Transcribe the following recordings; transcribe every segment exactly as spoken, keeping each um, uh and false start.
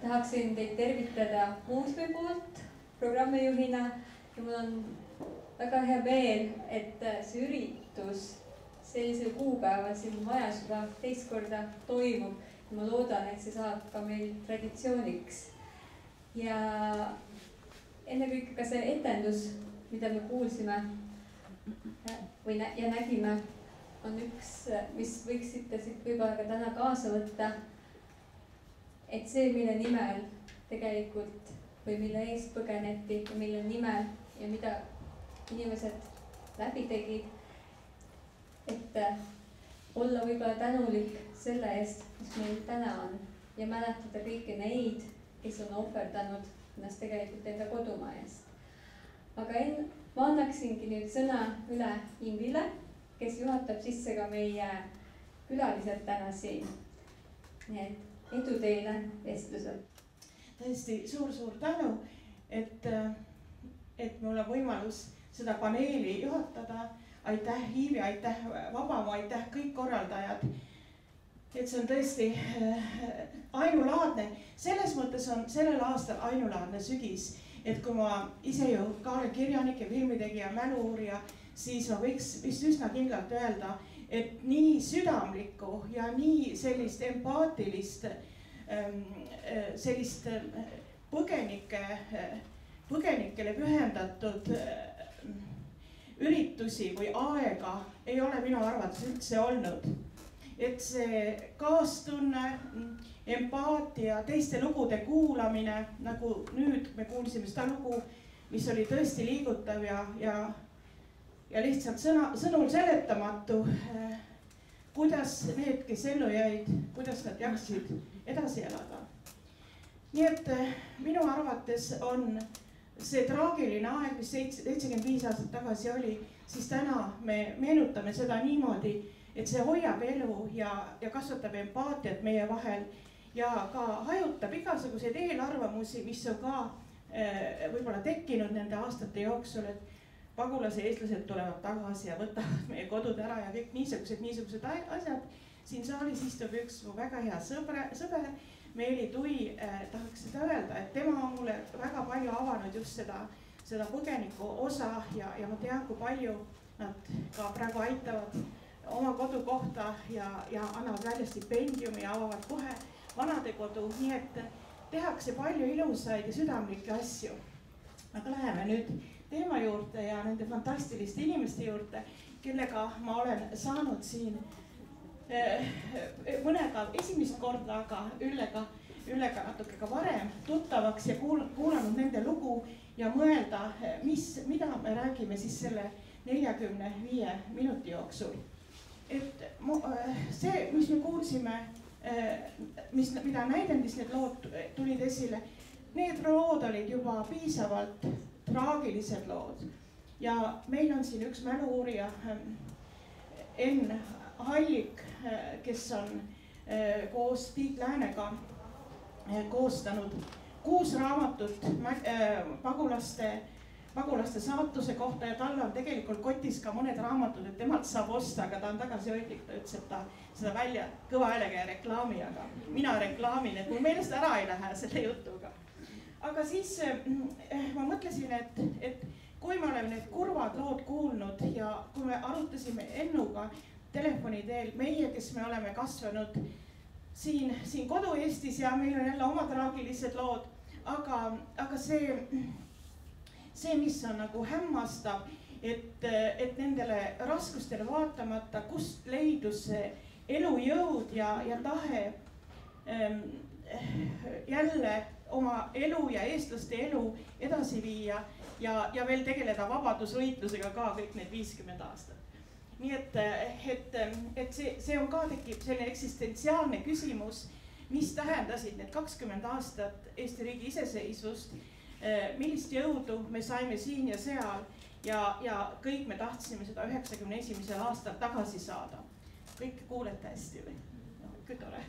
tahaksin teid tervitada muuseumi poolt programmijuhina ja mul on väga hea meel, et see üritus sellisel kuupäeval siin majas juba teist korda toimub. Ma loodan, et see saab ka meil traditsiooniks. Ja ennekõike ka see etendus, mida me kuulsime või nä ja nägime, on üks, mis võiksite siit võib-olla ka täna kaasa võtta. Et see, mille nimel tegelikult või mille eest põgeneti ja mille nimel ja mida inimesed läbi tegid, et olla võib-olla tänulik selle eest, mis meil täna on ja mäletada kõiki neid, kes on ohverdanud ennast tegelikult enda kodumaa eest. Aga enne ma annaksingi nüüd sõna üle Ingvile, kes juhatab sisse ka meie külalised täna siin. Nii et edu teile vestlusel. Tõesti suur-suur tänu, et, et mul on võimalus seda paneeli juhatada. Aitäh Hiivi, aitäh Vabamu, aitäh kõik korraldajad. Et see on tõesti ainulaadne. Selles mõttes on sellel aastal ainulaadne sügis. Et kui ma ise ju ka olen kirjanik ja filmitegija, mälu-uurija, siis ma võiks vist üsna kindlalt öelda, et nii südamlikku ja nii sellist empaatilist, sellist põgenike, põgenikele pühendatud üritusi või aega ei ole minu arvates üldse olnud. Et see kaastunne, empaatia, teiste lugude kuulamine, nagu nüüd me kuulsime seda lugu, mis oli tõesti liigutav ja, ja, ja lihtsalt sõna, sõnul seletamatu, kuidas need, kes ellu jäid, kuidas nad jaksid edasi elada. Nii et minu arvates on see traagiline aeg, mis seitsekümmend viis aastat tagasi oli, siis täna me meenutame seda niimoodi, et see hoiab elu ja, ja kasvatab empaatiat meie vahel ja ka hajutab igasuguseid eelarvamusi, mis on ka eh, võib-olla tekkinud nende aastate jooksul, et pagulase eestlased tulevad tagasi ja võtavad meie kodud ära ja kõik niisugused, niisugused asjad. Siin saalis istub üks mu väga hea sõbre, sõber, Meeli Tui, eh, tahaks seda öelda, et tema on mulle väga palju avanud just seda, seda põgeniku osa ja, ja ma tean, kui palju nad ka praegu aitavad oma kodu kohta ja, ja annavad välja stipendiumi ja avavad kohe vanadekodu, nii et tehakse palju ilusaid ja südamlikke asju. Aga läheme nüüd teema juurde ja nende fantastiliste inimeste juurde, kellega ma olen saanud siin mõnega esimest korda, aga Üllega, Üllega natuke ka varem tuttavaks ja kuulanud nende lugu ja mõelda, mis, mida me räägime siis selle neljakümne viie minuti jooksul. Et see, mis me kuulsime, mis, mida näidendis need lood tulid esile, need lood olid juba piisavalt traagilised lood. Ja meil on siin üks mälu-uurija, Enn Hallik, kes on koos Tiit Läänega koostanud kuus raamatut pagulaste, pagulaste saatuse kohta ja tal on tegelikult kotis ka mõned raamatud, et temalt saab osta, aga ta on tagasihoidlik, ta ütles, et ta seda välja kõva häälega ja reklaami, aga mina reklaamin, et mul meelest ära ei lähe selle jutuga. Aga siis ma mõtlesin, et, et kui me oleme need kurvad lood kuulnud ja kui me arutasime Ennuga telefoni teel, meie, kes me oleme kasvanud siin, siin kodu-Eestis ja meil on jälle oma traagilised lood, aga, aga see, see, mis on nagu hämmastav, et, et nendele raskustele vaatamata, kust leidus see elujõud ja, ja tahe ähm, jälle oma elu ja eestlaste elu edasi viia ja, ja veel tegeleda vabadusvõitlusega ka kõik need viiskümmend aastat. Nii et, et, et see, see on ka tekib selline eksistentsiaalne küsimus, mis tähendasid need kakskümmend aastat Eesti riigi iseseisvust, millist jõudu me saime siin ja seal ja, ja kõik me tahtsime seda üheksakümne esimesel aastal tagasi saada. Kõik kuulete hästi või? No, kui tore.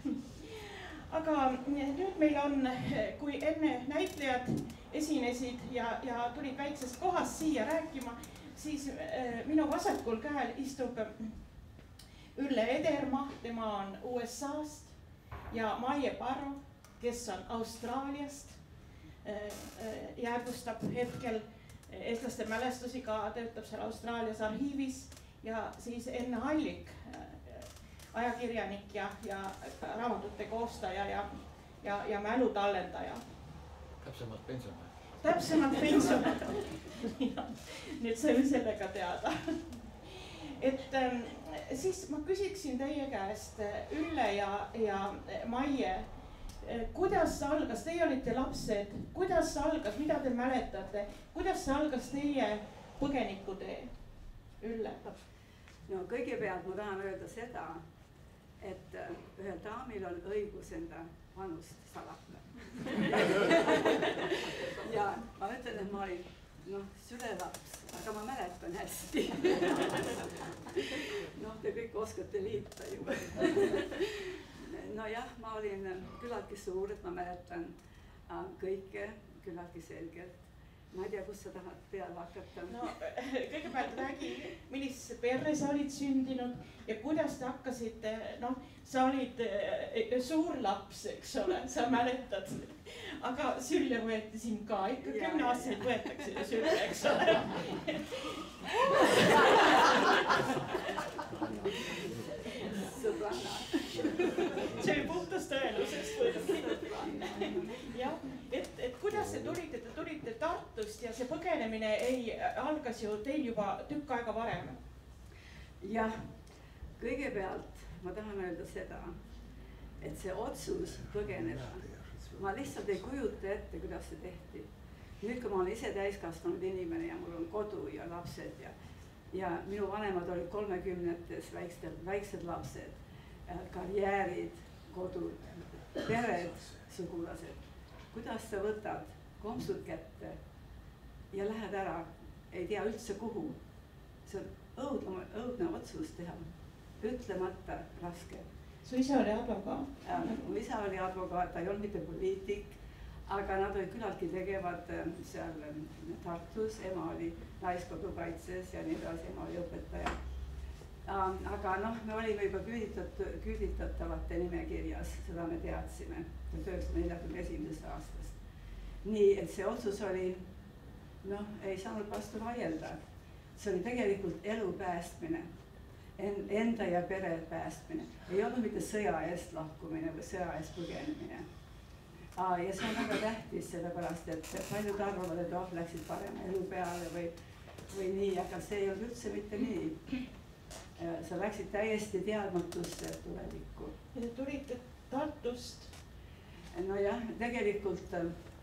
Aga nüüd meil on, kui enne näitlejad esinesid ja, ja tulid väiksest kohast siia rääkima, siis minu vasakul käel istub Ülle Ederma, tema on U S A-st ja Maie Parro, kes on Austraaliast, jäädvustab hetkel eestlaste mälestusi, ka töötab seal Austraalias arhiivis, ja siis Enn Hallik, ajakirjanik ja, ja raamatute koostaja ja, ja, ja mälutallendaja. Täpsemalt pensionär. Täpsemalt pensionär. Nüüd saime sellega teada. Et ähm, siis ma küsiksin teie käest, Ülle ja, ja Maie, kuidas see algas, teie olite lapsed, kuidas see algas, mida te mäletate, kuidas see algas teie põgenikutee? Ülle? No kõigepealt ma tahan öelda seda, et ühel daamil on õigus enda vanust salata. Ja ma ütlen, et ma olin noh, sülelaps, aga ma mäletan hästi. Noh, te kõik oskate liita juba. No jah, ma olin küllaltki suur, et ma mäletan kõike küllaltki selgelt. Ma ei tea, kus sa tahad peale hakata. No, kõigepealt räägi, millisesse perre sa olid sündinud ja kuidas te hakkasite, noh, sa olid suur laps, eks ole, sa mäletad. Aga sülle võeti siin ka, ikka kümne aastaseid võetakse ju sülle, eks ole. Sõbranna. See oli puhtas tõelusest või? Jah, et, et kuidas te tulite, te tulite Tartust ja see põgenemine ei algas ju teil juba tükk aega varem. Jah, kõigepealt ma tahan öelda seda, et see otsus põgeneda, ma lihtsalt ei kujuta ette, kuidas see tehti. Nüüd, kui ma olen ise täiskasvanud inimene ja mul on kodu ja lapsed ja, ja minu vanemad olid kolmekümnetes väiksed, väiksed lapsed, karjäärid, kodud, pered, sugulased. Kuidas sa võtad kompsud kätte ja lähed ära, ei tea üldse kuhu. See on õudne, õudne otsus teha, ütlemata raske. Su isa oli advokaat? Mu isa oli advokaat, ta ei olnud mitte poliitik, aga nad olid külaltki tegevad seal Tartus, ema oli naiskodukaitses ja nii edasi, ema oli õpetaja. Aga noh, me olime juba küüditatavate nimekirjas, seda me teadsime tuhat üheksasada neljakümne esimesest aastast. Nii, et see otsus oli, noh, ei saanud vastu vaielda. See oli tegelikult elu päästmine, enda ja pere päästmine. Ei olnud mitte sõja eest lahkumine või sõja eest põgenemine. Ja see on väga tähtis, sellepärast, et paljud arvavad, et oh, läksid parema elu peale või, või nii, aga see ei olnud üldse mitte nii. Sa läksid täiesti teadmatusse tulevikku. Ja te tulite Tartust? No jah, tegelikult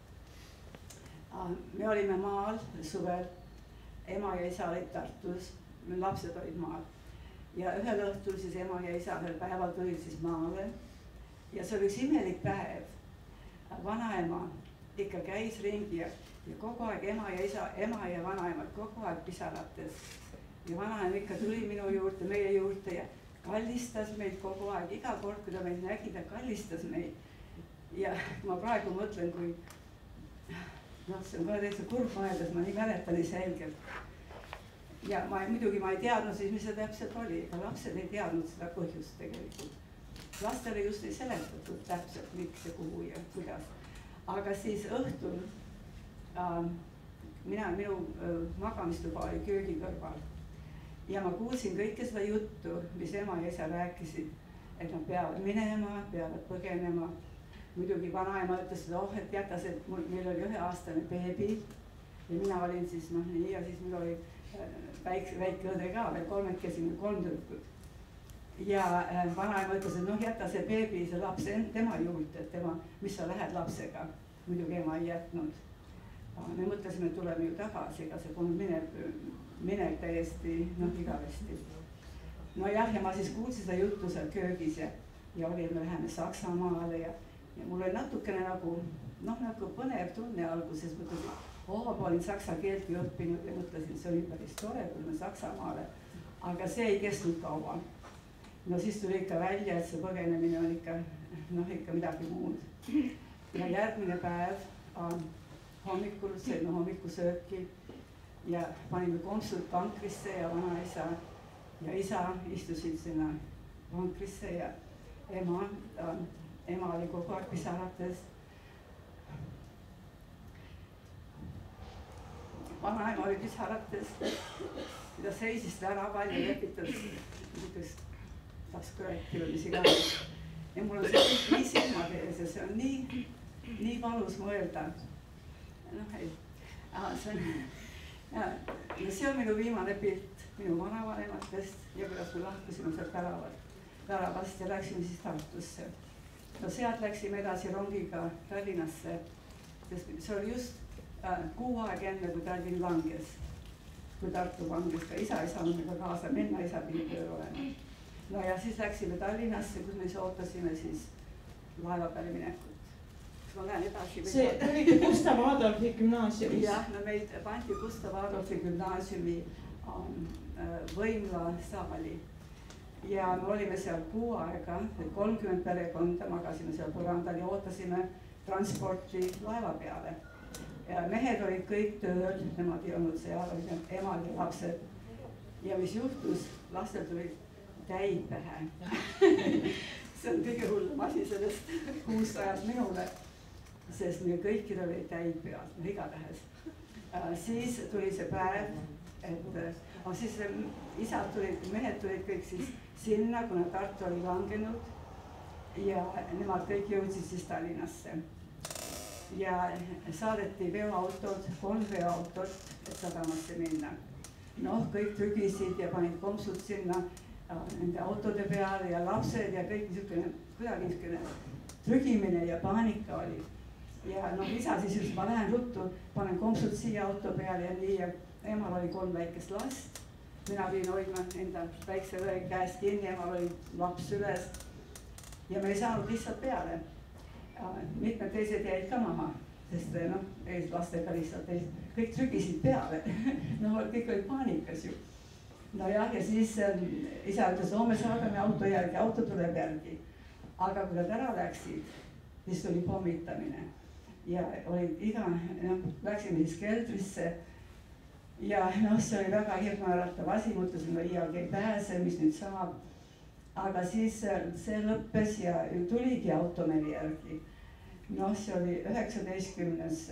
me olime maal suvel, ema ja isa olid Tartus, lapsed olid maal. Ja ühel õhtul siis ema ja isa ühel päeval tulid siis maale ja see oli üks imelik päev. Vanaema ikka käis ringi ja, ja kogu aeg ema ja isa, ema ja vanaemad kogu aeg pisarates. Ja vanaema ikka tuli minu juurde, meie juurde ja kallistas meid kogu aeg. Iga kord, kui ta meid nägi, ta kallistas meid. Ja ma praegu mõtlen, kui noh, see on ka täitsa kurb mõeldes, ma nii mäletan nii selgelt. Ja ma, muidugi ma ei teadnud siis, mis see täpselt oli, aga lapsed ei teadnud seda põhjust tegelikult. Lastele just ei seletatud täpselt, miks ja kuhu ja kuidas. Aga siis õhtul äh, mina, minu äh, magamistuba oli köögi kõrval. Ja ma kuulsin kõike seda juttu, mis ema ja isa rääkisid, et nad peavad minema, peavad põgenema. Muidugi vanaema ütles, et oh, et jätas, et meil oli üheaastane beebi ja mina olin siis noh nii ja siis mul oli väike, väike õde ka veel kolmekesi, kolm tüdrukut. Ja vanaema ütles, et noh, jäta see beebi, see laps tema juurde, et tema, mis sa lähed lapsega. Muidugi ema ei jätnud. Me mõtlesime, et tuleme ju tagasi, ega see polnud minev, minev täiesti noh igavesti. No jah, ja ma siis kuulsin seda juttu seal köögis ja, ja oli, et me läheme Saksamaale ja, ja mul oli natukene nagu, noh nagu põnev tunne alguses, mõtlesin, oh, ma olin saksa keeltki õppinud ja mõtlesin, see oli päris tore, kui me Saksamaale, aga see ei kestnud kaua. No siis tuli ikka välja, et see põgenemine on ikka, noh ikka midagi muud. Ja järgmine päev äh, hommikul sõime hommikusööki ja panime kompsud vankrisse ja vanaisa ja isa istusid sinna vankrisse ja ema, äh, ema oli kogu aeg pisarates. vanaema oli pisarates, ta seisis väraval ja lepitas niisugust taskurätti või mis iganes. ja mul on see nii silmade ees ja see on nii, nii valus mõelda. noh, ei, see on, ja, ja see on minu viimane pilt minu vanavanematest ja kuidas me lahkusime sealt väravalt, väravast ja läksime siis Tartusse. no sealt läksime edasi rongiga Tallinnasse, sest see oli just äh, kuu aega enne, kui Tallinn langes, kui Tartu langes, ka isa ei saanud meiega kaasa minna, isa pidi tööl olema. no ja siis läksime Tallinnasse, kus me siis ootasime siis laeva peale minekut. kas ma lähen edasi? see oligi Gustav Adolfi gümnaasiumis. jah, no meid pandi Gustav Adolfi gümnaasiumi um, võimla saali ja me olime seal kuu aega, kolmkümmend perekonda, magasime seal põrandal ja ootasime transporti laeva peale. ja mehed olid kõik tööl, nemad ei olnud seal, olid emad ja lapsed. ja mis juhtus, lastel tulid täid pähe. see on kõige hullem asi sellest kuust ajast minule, sest meil kõikidel olid täid pealt, no igatahes. siis tuli see päev, et no, siis isad tulid, mehed tulid kõik siis sinna, kuna Tartu oli langenud ja nemad kõik jõudsid siis Tallinnasse. ja saadeti veoautod, kolm veoautot, et sadamasse minna. noh, kõik trügisid ja panid kompsud sinna nende autode peale ja lapsed ja kõik niisugune, kuidagi niisugune trügimine ja paanika oli. ja noh, isa siis ütles, ma lähen ruttu, panen kompsud siia auto peale ja nii ja emal oli kolm väikest last. mina pidin hoidma enda väikse õe käest kinni, emal oli laps üles ja me ei saanud lihtsalt peale. mitmed teised jäid ka maha, sest noh, lastega lihtsalt ei, kõik trügisid peale. noh, kõik olid paanikas ju. nojah, ja siis isa ütles, no me saadame auto järgi, auto tuleb järgi. aga kui nad ära läksid, siis tuli pommitamine ja olid iga, noh, läksime siis keldrisse. ja noh, see oli väga hirmuäratav asi, mõtlesin, no iialgi ei pääse, mis nüüd saab. aga siis see lõppes ja tuligi auto meie järgi. noh, see oli üheksateistkümnes,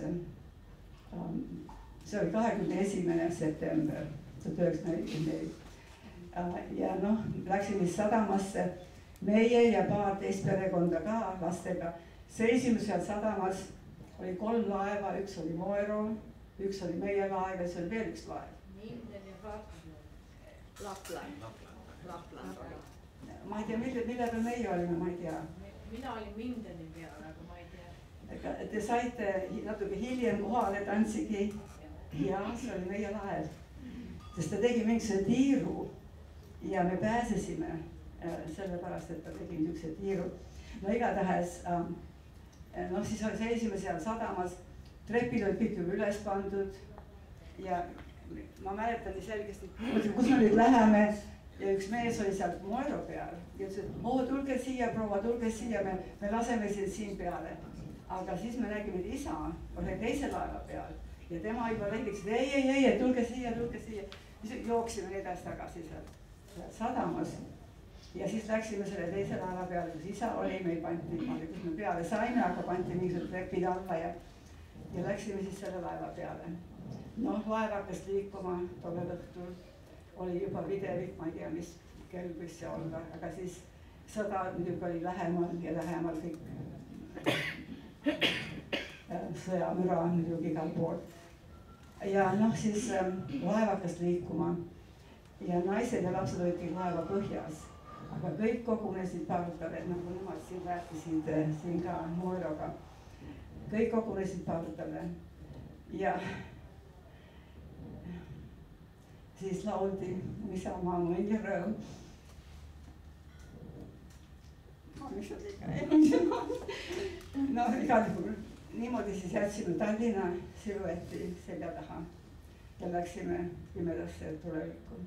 see oli kahekümne esimene september tuhat üheksasada nelikümmend neli. ja noh, läksime sadamasse, meie ja paar teist perekonda ka lastega. seisime seal sadamas, oli kolm laeva, üks oli Moero, üks oli meie laev ja see oli veel üks laev. Minden ja Lapland. Lapland oli. ma ei tea, mille, mille peal meie olime, ma ei tea. mina olin Mindeni peal, aga ma ei tea. Te saite natuke hiljem kohale, tantsigi ja see oli meie laev, sest ta tegi mingisuguse tiiru ja me pääsesime sellepärast, et ta tegi niisuguse tiiru. no igatahes noh, siis seisime seal sadamas, trepid olid kõik juba üles pandud ja ma mäletan nii selgesti, kus me nüüd läheme ja üks mees oli sealt Moero peal ja ütles, et oo, tulge siia, proua, tulge siia, me, me laseme sind siin peale. aga siis me nägime, et isa oli teise laeva peal ja tema juba räägiks, ei, ei, ei, ei, tulge siia, tulge siia. siis jooksime edasi-tagasi seal sadamas ja siis läksime selle teise laeva peale, kus isa oli, me ei pandi niimoodi, kus me peale saime, aga pandi mingisugused trepid alla ja ja läksime siis selle laeva peale. noh, laev hakkas liikuma tollel õhtul, oli juba videovik, ma ei tea, mis kell võis see olla, aga siis sõda muidugi oli lähemal ja lähemal kõik sõjamüra muidugi igal pool. ja noh, siis ähm, laev hakkas liikuma ja naised ja lapsed olid kõik laeva põhjas, aga kõik kogunesid pardale, nagu nemad siin rääkisid siin ka Moeroga. kõik kogunesid pardale ja siis lauldi Isamaa mu õnn ja rõõm. mis on liiga no igal juhul niimoodi siis jätsime Tallinna silueti selja taha ja läksime pimedasse tulevikku.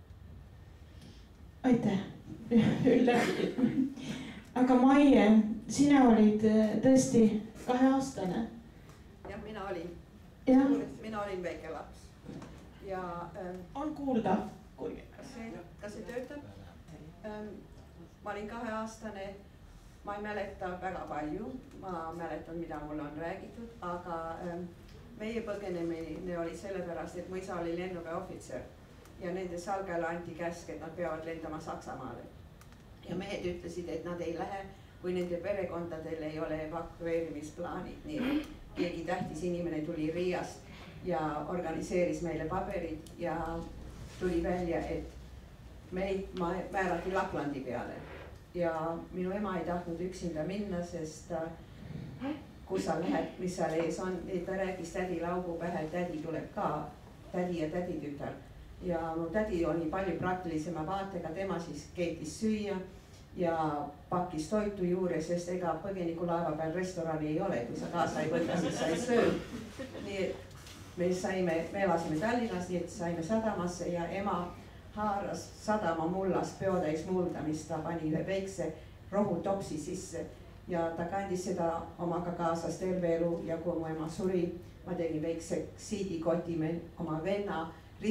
aitäh, Ülle. aga Maie, sina olid tõesti kaheaastane. jah, mina olin, mina olin väike laps ja ähm, on kuulda, kui kas see, kas see töötab ähm,? ma olin kaheaastane, ma ei mäleta väga palju, ma mäletan, mida mulle on räägitud, aga ähm, meie põgenemine oli sellepärast, et mu isa oli lennuväe ohvitser ja nende salgale anti käsk, et nad peavad lendama Saksamaale. ja mehed ütlesid, et nad ei lähe, kui nende perekondadel ei ole evakueerimisplaanid, nii keegi tähtis inimene tuli Riiast ja organiseeris meile paberid ja tuli välja, et meid määrati Laplandi peale ja minu ema ei tahtnud üksinda minna, sest kus sa lähed, mis seal ees on, ta rääkis tädi laugu pähe, tädi tuleb ka, tädi ja täditütar. ja mu tädi oli palju praktilisema vaatega, tema siis keetis süüa ja pakkis toitu juurde, sest ega põgenikulaeva peal restorani ei ole, kui sa kaasa ei võta, siis sa ei söö. nii et me saime, me elasime Tallinnas, nii et saime sadamasse ja ema haaras sadama mullast peotäis mulda, mis ta pani ühe väikse rohutopsi sisse ja ta kandis seda omaga kaasas terve elu ja kui mu ema suri, ma tegin väikse siidikoti oma venna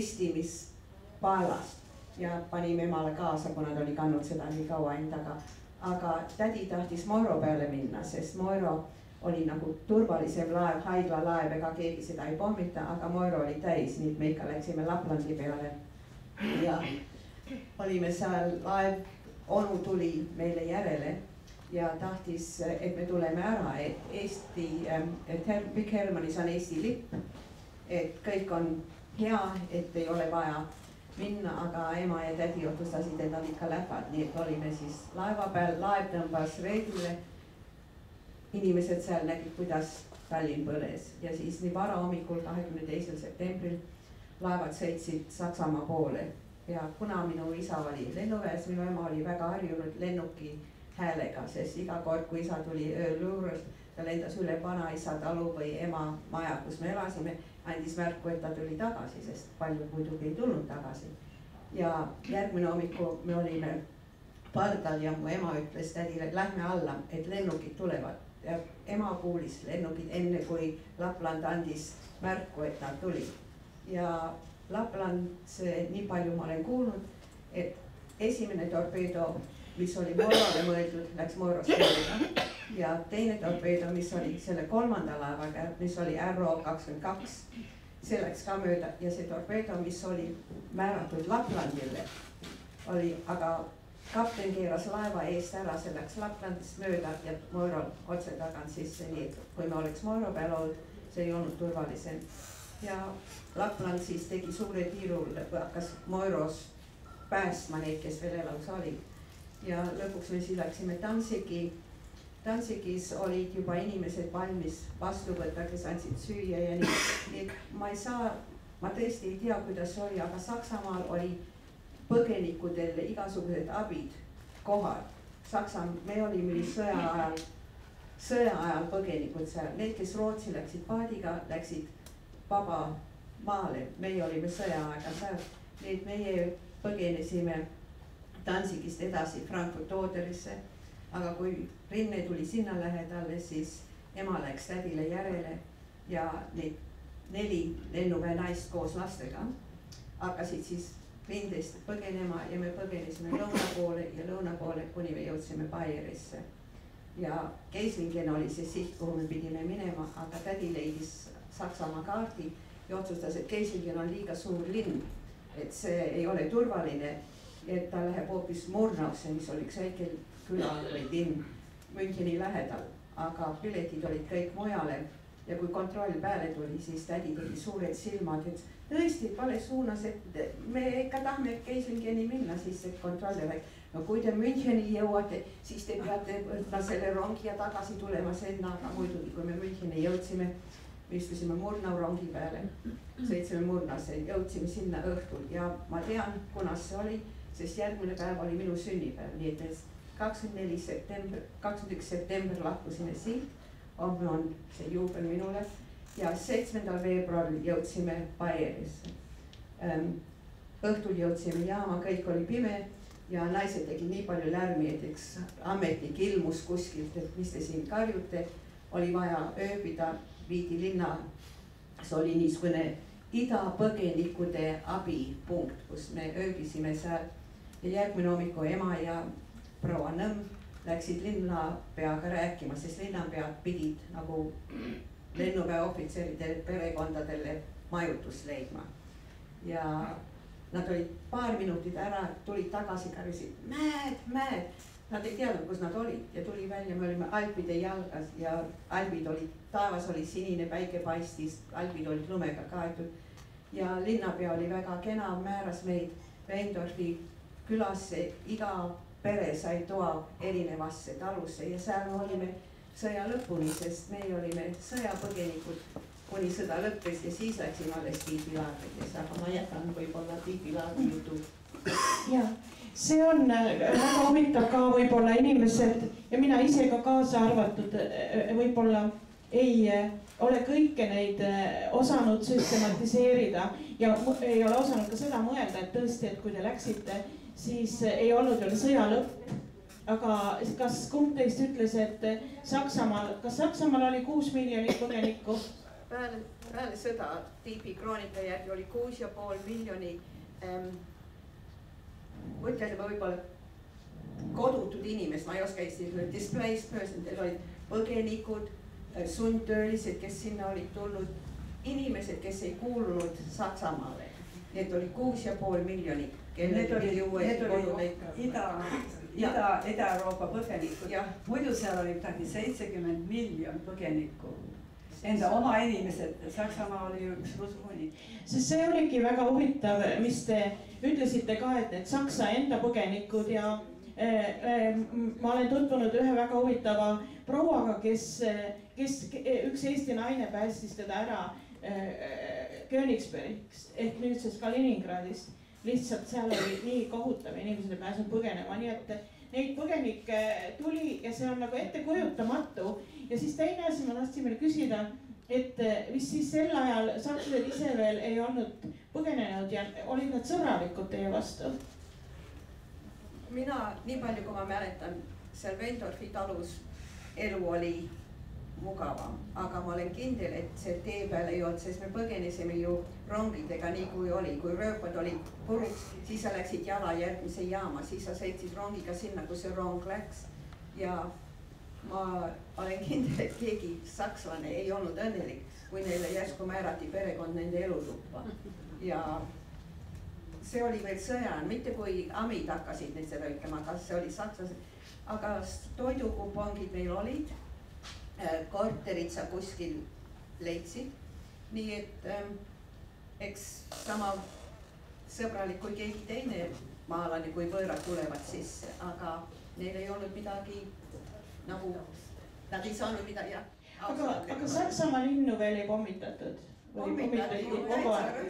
ristimispaelast ja panime emale kaasa, kuna ta oli kandnud seda nii kaua endaga. aga tädi tahtis Moiro peale minna, sest Moiro oli nagu turvalisem laev, haiglalaev, ega keegi seda ei pommita, aga Moiro oli täis, nii et me ikka läksime Laplandi peale. ja olime seal, laev, onu tuli meile järele ja tahtis, et me tuleme ära, et Eesti, et Big Hermannis on Eesti lipp, et kõik on hea, et ei ole vaja minna, aga ema ja tädi otsustasid, et nad ikka lähevad, nii et olime siis laeva peal, laev tõmbas reedile. inimesed seal nägid, kuidas Tallinn põles ja siis nii vara hommikul, kahekümne teisel septembril laevad sõitsid Saksamaa poole ja kuna minu isa oli lennuväes, minu ema oli väga harjunud lennuki häälega, sest iga kord, kui isa tuli ööluurest, ta lendas üle vanaisa talu või ema maja, kus me elasime, andis märku, et ta tuli tagasi, sest palju muidugi ei tulnud tagasi. ja järgmine hommiku me olime pardal ja mu ema ütles tädile, et lähme alla, et lennukid tulevad. ja ema kuulis lennukid enne, kui Lapland andis märku, et nad tulid. ja Lapland, see nii palju ma olen kuulnud, et esimene torpeedo, mis oli Moirole mõeldud, läks Moirost mööda ja teine torpeedo, mis oli selle kolmanda laevaga, mis oli R O kakskümmend kaks, see läks ka mööda ja see torpeedo, mis oli määratud Laplandile, oli, aga kapten keeras laeva eest ära, see läks Laplandist mööda ja Moirol otse tagant sisse, nii et kui me oleks Moiro peal olnud, see ei olnud turvalisem. ja Lapland siis tegi suure tiirul, hakkas Moiros päästma neid, kes veel elus olid. ja lõpuks me siis läksime Danzigi. Danzigis olid juba inimesed valmis vastu võtta, kes andsid süüa ja nii, nii. ma ei saa, ma tõesti ei tea, kuidas oli, aga Saksamaal oli põgenikudel igasugused abid kohal. Saksa, me olime sõja ajal, sõja ajal põgenikud seal, need, kes Rootsi läksid paadiga, läksid vaba maale, meie olime sõjaaega seal, nii et meie põgenesime Danzigist edasi Frankfurt-Oderisse, aga kui rinne tuli sinna lähedale, siis ema läks tädile järele ja need neli lennuväe naist koos lastega hakkasid siis rindest põgenema ja me põgenesime lõuna poole ja lõuna poole, kuni me jõudsime Bayerisse. ja Keislingen oli see siht, kuhu me pidime minema, aga tädi leidis Saksamaa kaardi ja otsustas, et Keislingen on liiga suur linn, et see ei ole turvaline, et ta läheb hoopis Murnausse, mis oli üks väike küla või linn Müncheni lähedal, aga piletid olid kõik mujale ja kui kontroll peale tuli, siis tädi tegi suured silmad, et tõesti vales suunas, et me ikka tahame Keislingeni minna, siis see kontroll rääkis. no kui te Müncheni jõuate, siis te peate võtma selle rongi ja tagasi tulema sinna, aga muidugi, kui me Müncheni jõudsime, me istusime Murnau rongi peale, sõitsime Murnasse, jõudsime sinna õhtul ja ma tean, kunas see oli, sest järgmine päev oli minu sünnipäev, nii et kakskümmend neli september, kakskümmend üks september lahkusime siit, homme on see juubel minule ja seitsmendal veebruaril jõudsime Bayerisse. õhtul jõudsime jaama, kõik oli pime ja naised tegid nii palju lärmi, et üks ametnik ilmus kuskilt, et mis te siin karjute, oli vaja ööbida, viidi linna, see oli niisugune idapõgenikude abipunkt, kus me ööbisime seal ja järgmine hommiku ema ja proua Nõmm läksid linnapeaga rääkima, sest linnapead pidid nagu lennuväe ohvitseridele perekondadele majutust leidma. Ja nad olid paar minutit ära, tulid tagasi, karjusid mäed, mäed. Nad ei teadnud, kus nad olid ja tuli välja, me olime Alpide jalgas ja Alpid olid, taevas oli sinine, päike paistis, Alpid olid lumega kaetud. Ja linnapea oli väga kena, määras meid Weindorfi külasse, iga pere sai toa erinevasse talusse ja seal me olime sõja lõpuni, sest meie olime sõjapõgenikud, kuni sõda lõppes ja siis läksime alles tiibilaagrites, aga ma jätan võib-olla tiibilaagri jutu. Ja see on väga huvitav ka võib-olla inimesed ja mina ise ka kaasa arvatud võib-olla ei ole kõike neid osanud süstematiseerida ja ei ole osanud ka seda mõelda, et tõesti, et kui te läksite, siis ei olnud veel sõja lõpp. Aga kas kumb teist ütles, et Saksamaal, kas Saksamaal oli kuus miljonit põgenikku? Peale, peale sõda Tiibi kroonika järgi oli kuus ja pool miljoni ähm, ütleme võib-olla kodutud inimest, ma ei oska eesti displaced person, teil olid põgenikud, sundtöölised, kes sinna olid tulnud, inimesed, kes ei kuulunud Saksamaale. Need oli kuus ja pool miljonit. Need oli ida, ida, Ida-Euroopa põgenikud. Muidu seal oli midagi seitsekümmend miljon põgenikku. Enda oma inimesed, Saksamaa oli üks rusuni. Sest see oligi väga huvitav, mis te ütlesite ka, et need Saksa enda põgenikud ja äh, äh, ma olen tutvunud ühe väga huvitava prouaga, kes, kes üks Eesti naine päästis teda ära äh, Königsbergist ehk nüüdsest Kaliningradist. Lihtsalt seal oli nii kohutav, inimesed ei pääsenud põgenema, nii et neid põgenikke tuli ja see on nagu ettekujutamatu. Ja siis teine asi, ma tahtsin veel küsida, et vist siis sel ajal sakslased ise veel ei olnud põgenenud ja olid nad sõbralikud teie vastu? Mina, nii palju kui ma mäletan, seal Weindorfi talus elu oli mugavam, aga ma olen kindel, et see tee peal ei olnud, sest me põgenesime ju rongidega nii kui oli. Kui rööpad olid puruks, siis sa läksid jala järgmise jaama, siis sa sõitsid rongiga sinna, kus see rong läks. Ja ma olen kindel, et keegi sakslane ei olnud õnnelik, kui neile järsku määrati perekond nende elutuppa. Ja see oli veel sõjan, mitte kui amid hakkasid neid seda ütlema, aga see oli sakslased. Aga toidukupongid meil olid. Korterid sa kuskil leidsid, nii et ähm, eks sama sõbralik kui keegi teine maalane, kui võõrad tulevad sisse, aga neil ei olnud midagi nagu, nad ei saanud midagi. Aga, aga Saksamaa linnu veel ei pommitatud? Pommitati kogu aeg.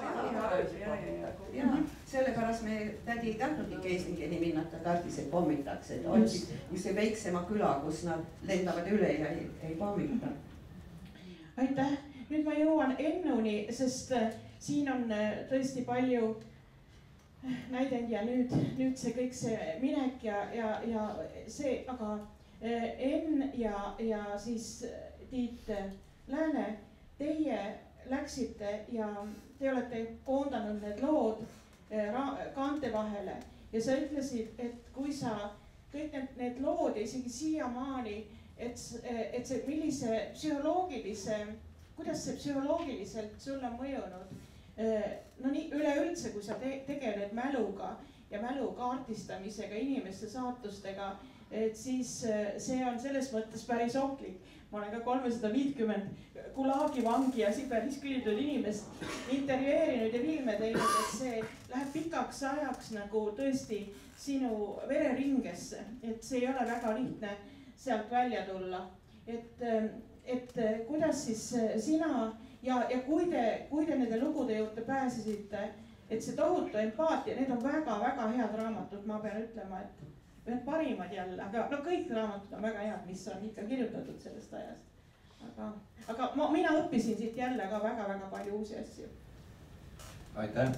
Sellepärast me tädi ei tahtnudki Keisingeni minna, ta tahtis, et pommitaks, et otsis see väiksema küla, kus nad lendavad üle ja ei, ei pommita. Aitäh, nüüd ma jõuan Ennuni, sest siin on tõesti palju näidend ja nüüd, nüüd see kõik see minek ja, ja, ja see, aga Enn ja, ja siis Tiit Lääne, teie läksite ja te olete koondanud need lood kaante vahele ja sa ütlesid, et kui sa kõik need, need lood ja isegi siiamaani, et, et see, millise psühholoogilise, kuidas see psühholoogiliselt sulle on mõjunud? No nii üleüldse, kui sa te, tegeled mäluga ja mälu kaardistamisega, inimeste saatustega, et siis see on selles mõttes päris ohtlik. Ma olen ka kolmesada viiskümmend Gulagi vangi ja Siberis küldud inimest intervjueerinud ja filme teinud, et see läheb pikaks ajaks nagu tõesti sinu vereringesse, et see ei ole väga lihtne sealt välja tulla. Et, et kuidas siis sina ja, ja kui te, kui te nende lugude juurde pääsesite, et see tohutu empaatia, need on väga-väga head raamatud, ma pean ütlema, et ühed parimad jälle, aga no kõik raamatud on väga head, mis on ikka kirjutatud sellest ajast. Aga, aga ma, mina õppisin siit jälle ka väga-väga palju uusi asju. Aitäh.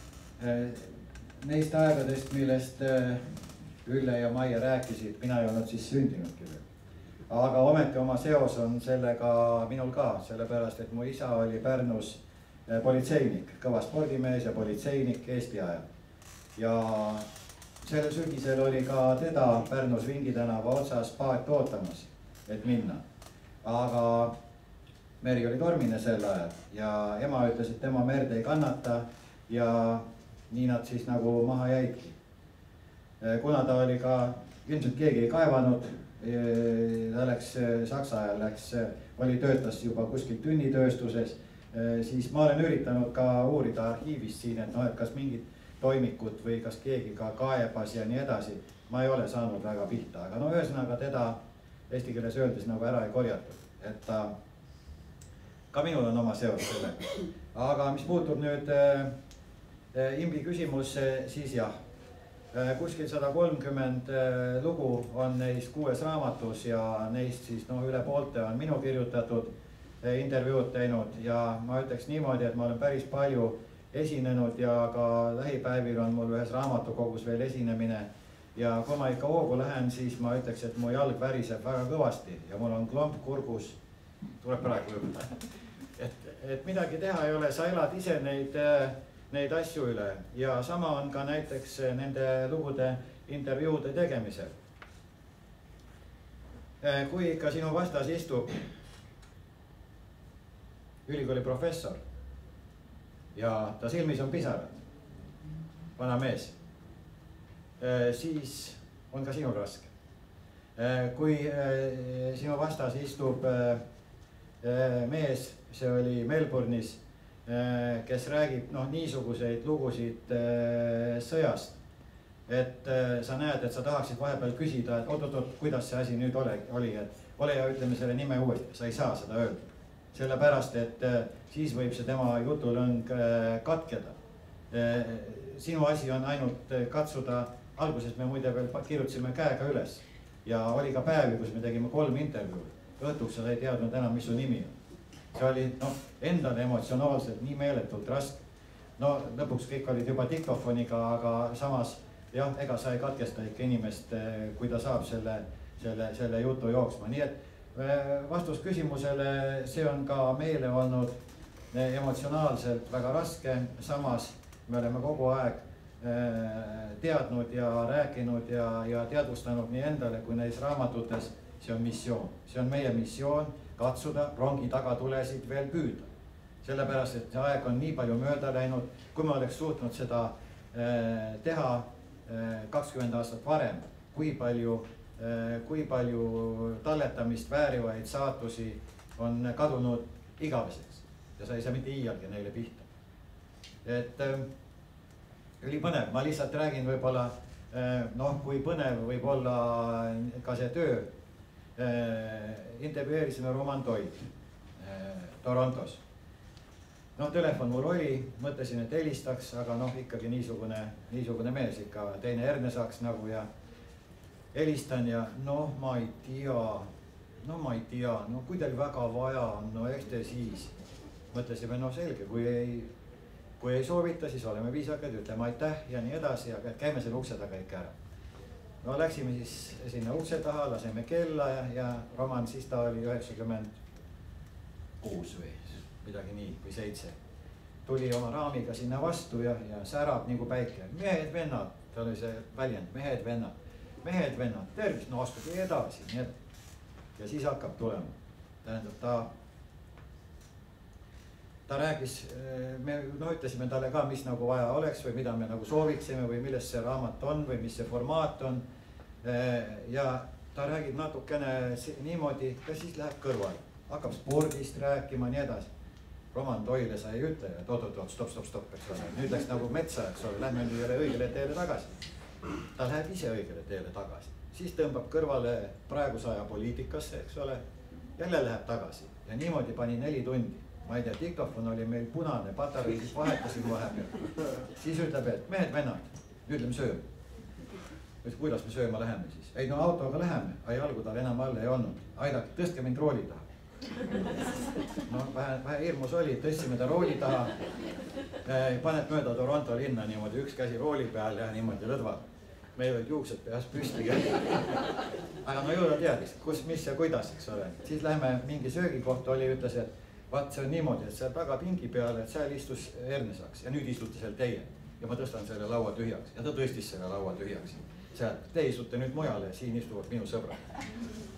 Neist aegadest, millest Ülle ja Maie rääkisid, mina ei olnud siis sündinudki veel. Aga ometi oma seos on sellega minul ka, sellepärast, et mu isa oli Pärnus politseinik, kõva spordimees ja politseinik Eesti ajal. Ja sellel sügisel oli ka teda Pärnus Vingi tänava otsas paat ootamas, et minna. Aga meri oli tormine sel ajal ja ema ütles, et tema merd ei kannata ja nii nad siis nagu maha jäidki. Kuna ta oli ka, ilmselt keegi ei kaevanud, ta läks Saksa ajal, läks, oli töötas juba kuskil tünnitööstuses, siis ma olen üritanud ka uurida arhiivist siin, et noh, et kas mingid toimikud või kas keegi ka kaebas ja nii edasi. Ma ei ole saanud väga pihta, aga no ühesõnaga teda eesti keeles öeldes nagu ära ei korjatud, et ta, ka minul on oma seos sellega. Aga mis puutub nüüd Imbi küsimus, siis jah, kuskil sada kolmkümmend lugu on neist kuues raamatus ja neist siis no üle poolte on minu kirjutatud, intervjuud teinud ja ma ütleks niimoodi, et ma olen päris palju esinenud ja ka lähipäevil on mul ühes raamatukogus veel esinemine. Ja kui ma ikka hoogu lähen, siis ma ütleks, et mu jalg väriseb väga kõvasti ja mul on klomp kurgus, tuleb praegu juba. Et, et midagi teha ei ole, sa elad ise neid neid asju üle ja sama on ka näiteks nende lugude intervjuude tegemisel. Kui ikka sinu vastas istub ülikooli professor ja ta silmis on pisarad, vana mees, siis on ka sinul raske. Kui sinu vastas istub mees, see oli Melbourne'is, kes räägib noh, niisuguseid lugusid sõjast, et sa näed, et sa tahaksid vahepeal küsida, et oot-oot, kuidas see asi nüüd ole, oli, et ole ja ütleme selle nime uuesti, sa ei saa seda öelda. Sellepärast, et siis võib see tema jutulõng katkeda. Sinu asi on ainult katsuda, alguses me muide veel kirjutasime käega üles ja oli ka päevi, kus me tegime kolm intervjuud. Õhtuks sa ei teadnud enam, mis su nimi on. See oli noh, endale emotsionaalselt nii meeletult raske. No lõpuks kõik olid juba diktofoniga, aga samas jah, ega sa ei katkesta ikka inimest, kui ta saab selle, selle, selle jutu jooksma. Nii et vastus küsimusele, see on ka meile olnud emotsionaalselt väga raske. Samas me oleme kogu aeg teadnud ja rääkinud ja, ja teadvustanud nii endale kui neis raamatutes. See on missioon, see on meie missioon katsuda rongi tagatulesid veel püüda. Sellepärast, et see aeg on nii palju mööda läinud, kui me oleks suutnud seda teha kakskümmend aastat varem, kui palju, kui palju talletamist väärivaid saatusi on kadunud igaveseks ja sa ei saa mitte iialgi neile pihta. Et üli põnev, ma lihtsalt räägin võib-olla, noh, kui põnev võib olla ka see töö. Intervjueerisime Roman Doyle Torontos. Noh, telefon mul oli, mõtlesin, et helistaks, aga noh, ikkagi niisugune, niisugune mees ikka teine Ernesaks nagu ja helistan ja noh, ma ei tea, no ma ei tea, no kui teil väga vaja on, no eks te siis. Mõtlesime, no selge, kui ei, kui ei soovita, siis oleme viisakad, ütleme aitäh ja nii edasi, aga käime selle ukse taga ikka ära. No läksime siis sinna ukse taha, laseme kella ja, ja Roman siis ta oli üheksakümmend kuus või midagi nii või seitse. Tuli oma raamiga sinna vastu ja, ja särab nagu päike. Mehed, vennad, ta oli see väljend, mehed, vennad, mehed, vennad, tervist, no astuge edasi. Nii et, ja siis hakkab tulema. Tähendab, ta, ta rääkis, me no, ütlesime talle ka, mis nagu vaja oleks või mida me nagu sooviksime või millest see raamat on või mis see formaat on. Ja ta räägib natukene niimoodi ja siis läheb kõrvale. Hakkab spordist rääkima nii edasi. Roman Doyle sa ei ütle, et oot, oot, oot, stop, stop, stop, eks ole. Nüüd läks nagu metsa, eks ole, lähme nüüd õigele teele tagasi. Ta läheb ise õigele teele tagasi. Siis tõmbab kõrvale praeguse aja poliitikasse, eks ole. Jälle läheb tagasi ja niimoodi pani neli tundi. Ma ei tea, diktofon oli meil punane, patarei, siis vahetasin vahepeal. Siis ütleb, et mehed, vennad, nüüd lähme sööma. Kuidas me sööma läheme siis? Ei, no autoga läheme, aga jalgu tal enam all ei olnud. Aidake, tõstke mind rooli taha. No vähe, vähe hirmus oli, tõstsime ta rooli taha. Paned mööda Toronto linna niimoodi, üks käsi rooli peal ja niimoodi lõdvad. Meil olid juuksed peas püsti. Aga no ju ta teadis, kus, mis ja kuidas, eks ole. Siis lähme mingi söögikohta oli, ütles, et vaat see on niimoodi, et seal taga pingi peale, et seal istus Ernesaks ja nüüd istute seal teie. Ja ma tõstan selle laua tühjaks ja ta tõstis selle laua tühjaks. Sealt, te istute nüüd mujale ja siin istuvad minu sõbrad.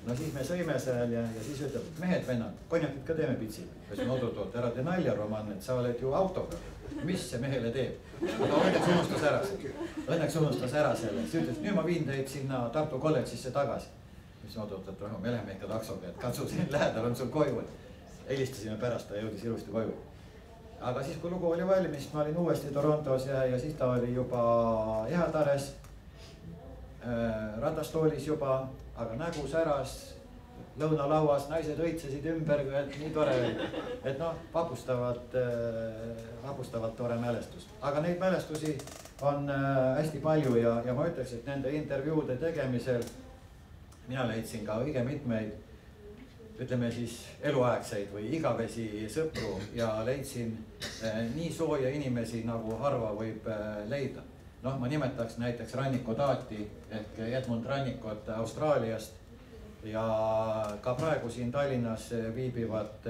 no siis me sõime seal ja, ja siis ütleb, mehed, vennad, konjakit ka teeme pitsi. ja siis oot-oot-oot, ära tee nalja, Roman, et sa oled ju autoga. mis see mehele teeb? aga õnneks unustas ära selle, õnneks unustas ära selle, siis ütles, nüüd ma viin teid sinna Tartu kolledžisse tagasi. siis oot-oot-oot, me läheme ikka taksoga, et katsu siin lähedal on sul koju. helistasime pärast, ta jõudis ilusti koju. aga siis, kui lugu oli valmis, ma olin uuesti Torontos ja, ja siis ta oli juba Ehatares äh, ratastoolis juba, aga nägu säras, lõunalauas, naised õitsesid ümber, et nii tore oli. et noh, vapustavalt, vapustavalt tore mälestus. aga neid mälestusi on hästi palju ja, ja ma ütleks, et nende intervjuude tegemisel mina leidsin ka õige mitmeid, ütleme siis eluaegseid või igavesi sõpru ja leidsin nii sooja inimesi, nagu harva võib leida. noh, ma nimetaks näiteks Ranniko Taati ehk Edmund Rannikot Austraaliast ja ka praegu siin Tallinnas viibivad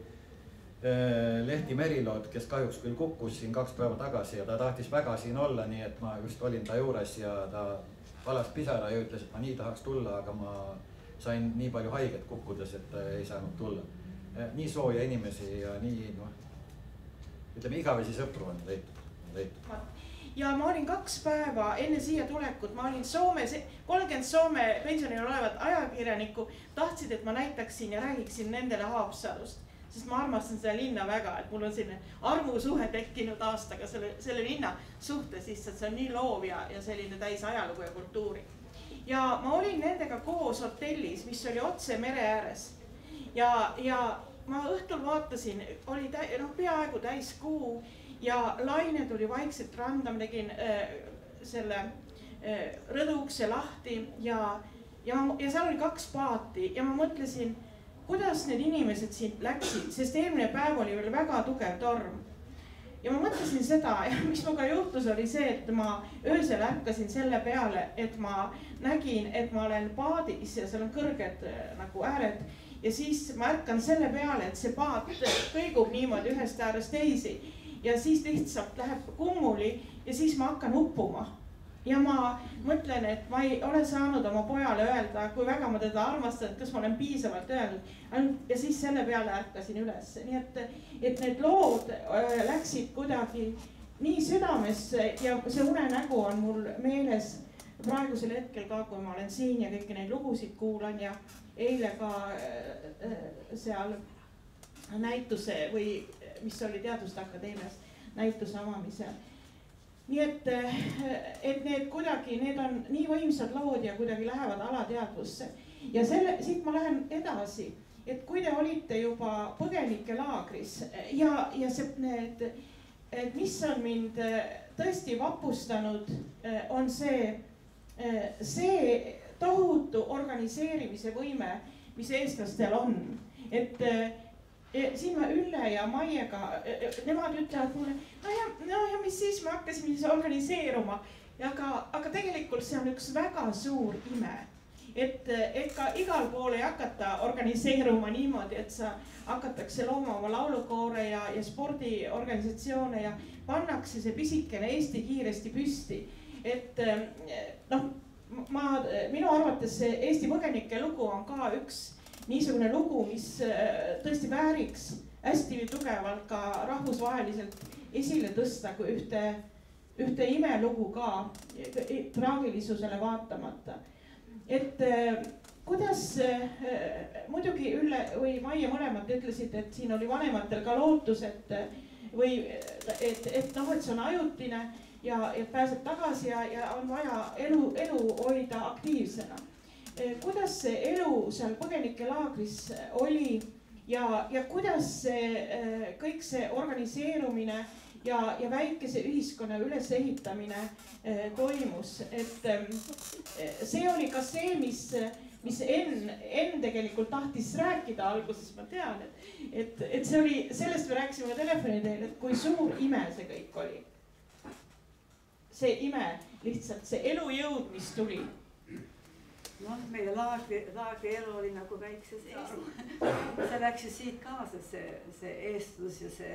Lehti Merilood, kes kahjuks küll kukkus siin kaks päeva tagasi ja ta tahtis väga siin olla, nii et ma just olin ta juures ja ta valas pisara ja ütles, et ma nii tahaks tulla, aga ma sain nii palju haiget kukkudes, et ei saanud tulla. nii sooja inimesi ja nii, noh, ütleme igavesi sõpru on leitud. ja ma olin kaks päeva enne siia tulekut, ma olin Soomes, kolmkümmend Soome pensionil olevat ajakirjanikku tahtsid, et ma näitaksin ja räägiksin nendele Haapsalust, sest ma armastan seda linna väga, et mul on selline armusuhe tekkinud aastaga selle, selle linna suhtes, lihtsalt see on nii loov ja, ja selline täis ajalugu ja kultuuri. ja ma olin nendega koos hotellis, mis oli otse mere ääres ja, ja ma õhtul vaatasin, oli tä, no, peaaegu täis kuu ja laine tuli vaikselt randa, ma tegin äh, selle äh, rõduukse lahti ja, ja, ja seal oli kaks paati ja ma mõtlesin, kuidas need inimesed siin läksid, sest eelmine päev oli veel väga tugev torm. ja ma mõtlesin seda ja mis minuga juhtus, oli see, et ma öösel ärkasin selle peale, et ma nägin, et ma olen paadis ja seal on kõrged äh, nagu ääred. ja siis ma ärkan selle peale, et see paat kõigub niimoodi ühest äärest teisi. ja siis lihtsalt läheb kummuli ja siis ma hakkan uppuma. ja ma mõtlen, et ma ei ole saanud oma pojale öelda, kui väga ma teda armastan, et kas ma olen piisavalt öelnud. ja siis selle peale ärkasin üles, nii et, et need lood äh, läksid kuidagi nii südamesse ja see unenägu on mul meeles praegusel hetkel ka, kui ma olen siin ja kõiki neid lugusid kuulan ja eile ka äh, seal näituse või mis oli Teaduste Akadeemias näituse avamisel. nii et, et need kuidagi, need on nii võimsad lood ja kuidagi lähevad alateadvusse. ja selle, siit ma lähen edasi, et kui te olite juba põgenikelaagris ja, ja see, need, et mis on mind tõesti vapustanud, on see, see tohutu organiseerimise võime, mis eestlastel on. et siin ma Ülle ja Maiega, nemad ütlevad mulle, no ja, no ja mis siis me hakkasime siis organiseeruma. Aga, aga tegelikult see on üks väga suur ime, et, et ka igal pool ei hakata organiseeruma niimoodi, et sa hakatakse looma oma laulukoore ja, ja spordiorganisatsioone ja pannakse see pisikene Eesti kiiresti püsti. Et noh, ma, minu arvates see Eesti põgenike lugu on ka üks niisugune lugu, mis tõesti vääriks hästi tugevalt ka rahvusvaheliselt esile tõsta kui ühte, ühte imelugu ka traagilisusele vaatamata. Et kuidas muidugi Ülle või Maie mõlemad ütlesid, et siin oli vanematel ka lootus, et või et, et noh, et see on ajutine ja et pääseb tagasi ja, ja on vaja elu, elu hoida aktiivsena. Kuidas see elu seal põgenikelaagris oli ja, ja kuidas see kõik see organiseerumine ja, ja väikese ühiskonna ülesehitamine toimus, et see oli ka see, mis, mis Enn, Enn tegelikult tahtis rääkida alguses, ma tean, et, et, et see oli, sellest me rääkisime telefoni teel, et kui suur ime see kõik oli. see ime, lihtsalt see elujõud, mis tuli. noh, meie laagri, laagri elu oli nagu väikses Eestis. see läks ju siit kaasa, see, see eestlus ja see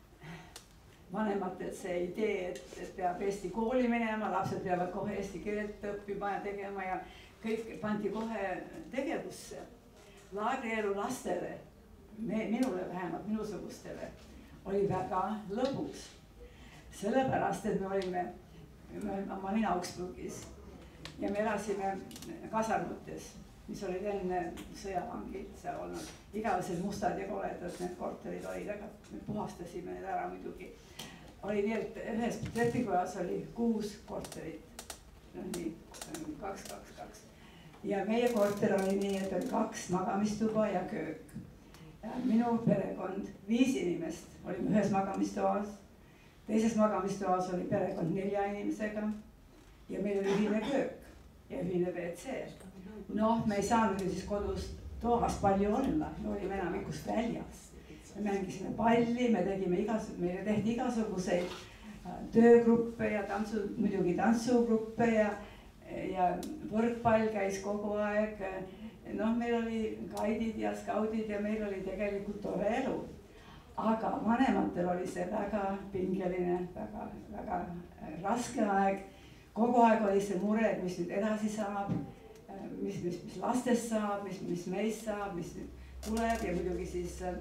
vanematelt see idee, et, et peab Eesti kooli minema, lapsed peavad kohe eesti keelt õppima ja tegema ja kõik pandi kohe tegevusse. Laagrielu lastele, me, minule vähemalt, minusugustele, oli väga lõbus. Sellepärast, et me olime, ma olin Augsburgis ja me elasime kasarmutes, mis olid enne sõjavangid seal olnud. Igavesed mustad ja koledad need korterid olid, aga me puhastasime need ära muidugi. Oli nii, et ühes trepikojas oli kuus korterit. No nii, kaks, kaks, kaks. Ja meie korter oli nii, et oli kaks magamistuba ja köök. Ja minu perekond, viis inimest, olime ühes magamistoas. Teises magamistoas oli perekond nelja inimesega ja meil oli ühine köök ja ühine W C. Noh, me ei saanud siis kodus toas palju olla, me olime enamikust väljas. Me mängisime palli, me tegime igasugused, meile tehti igasuguseid töögruppe ja tantsu, muidugi tantsugruppe ja, ja võrkpall käis kogu aeg. Noh, meil oli gaidid ja skaudid ja meil oli tegelikult tore elu. Aga vanematel oli see väga pingeline, väga, väga raske aeg. Kogu aeg oli see mure, mis nüüd edasi saab, mis, mis, mis lastest saab, mis, mis meist saab, mis tuleb ja muidugi siis äh,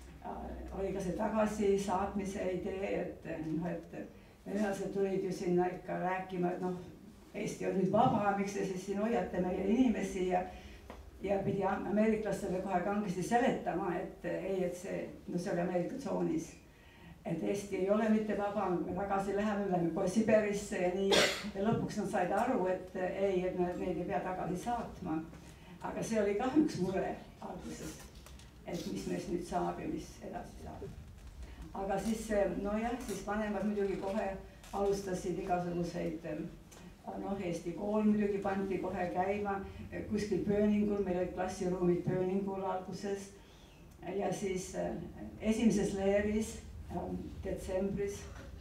oli ka see tagasisaatmise idee, et, no, et venelased tulid ju sinna ikka rääkima, et noh, Eesti on nüüd vaba, miks te siis siin hoiate meie inimesi ja ja pidi ameeriklastele kohe kangesti seletama, et ei, et see, no see oli Ameerika tsoonis, et Eesti ei ole mitte vaba, me tagasi läheme, läheme kohe Siberisse ja nii. Ja lõpuks nad said aru, et ei, et neid ei pea tagasi saatma. Aga see oli ka üks mure alguses, et mis meist nüüd saab ja mis edasi saab. Aga siis, nojah, siis vanemad muidugi kohe alustasid igasuguseid noh, Eesti kool muidugi pandi kohe käima kuskil Pööningul, meil olid klassiruumid Pööningul alguses ja siis esimeses leeris detsembris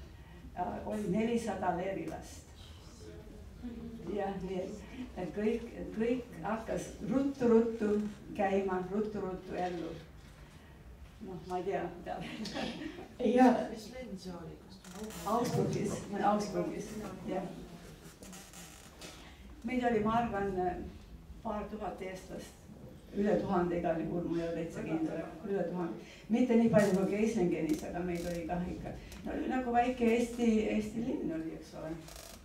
oli nelisada leerilast. jah, nii et kõik, kõik hakkas ruttu-ruttu käima, ruttu-ruttu ellu. noh, ma ei tea, mida. ja mis lend see oli? Augsburgis, Augsburgis, jah. Meid oli, ma arvan, paar tuhat eestlast, üle tuhande igal juhul, ma ei ole täitsa kindel, üle tuhande. Mitte nii palju kui Geislingenis, aga meid oli kah ikka, no nagu väike Eesti, Eesti linn oli, eks ole.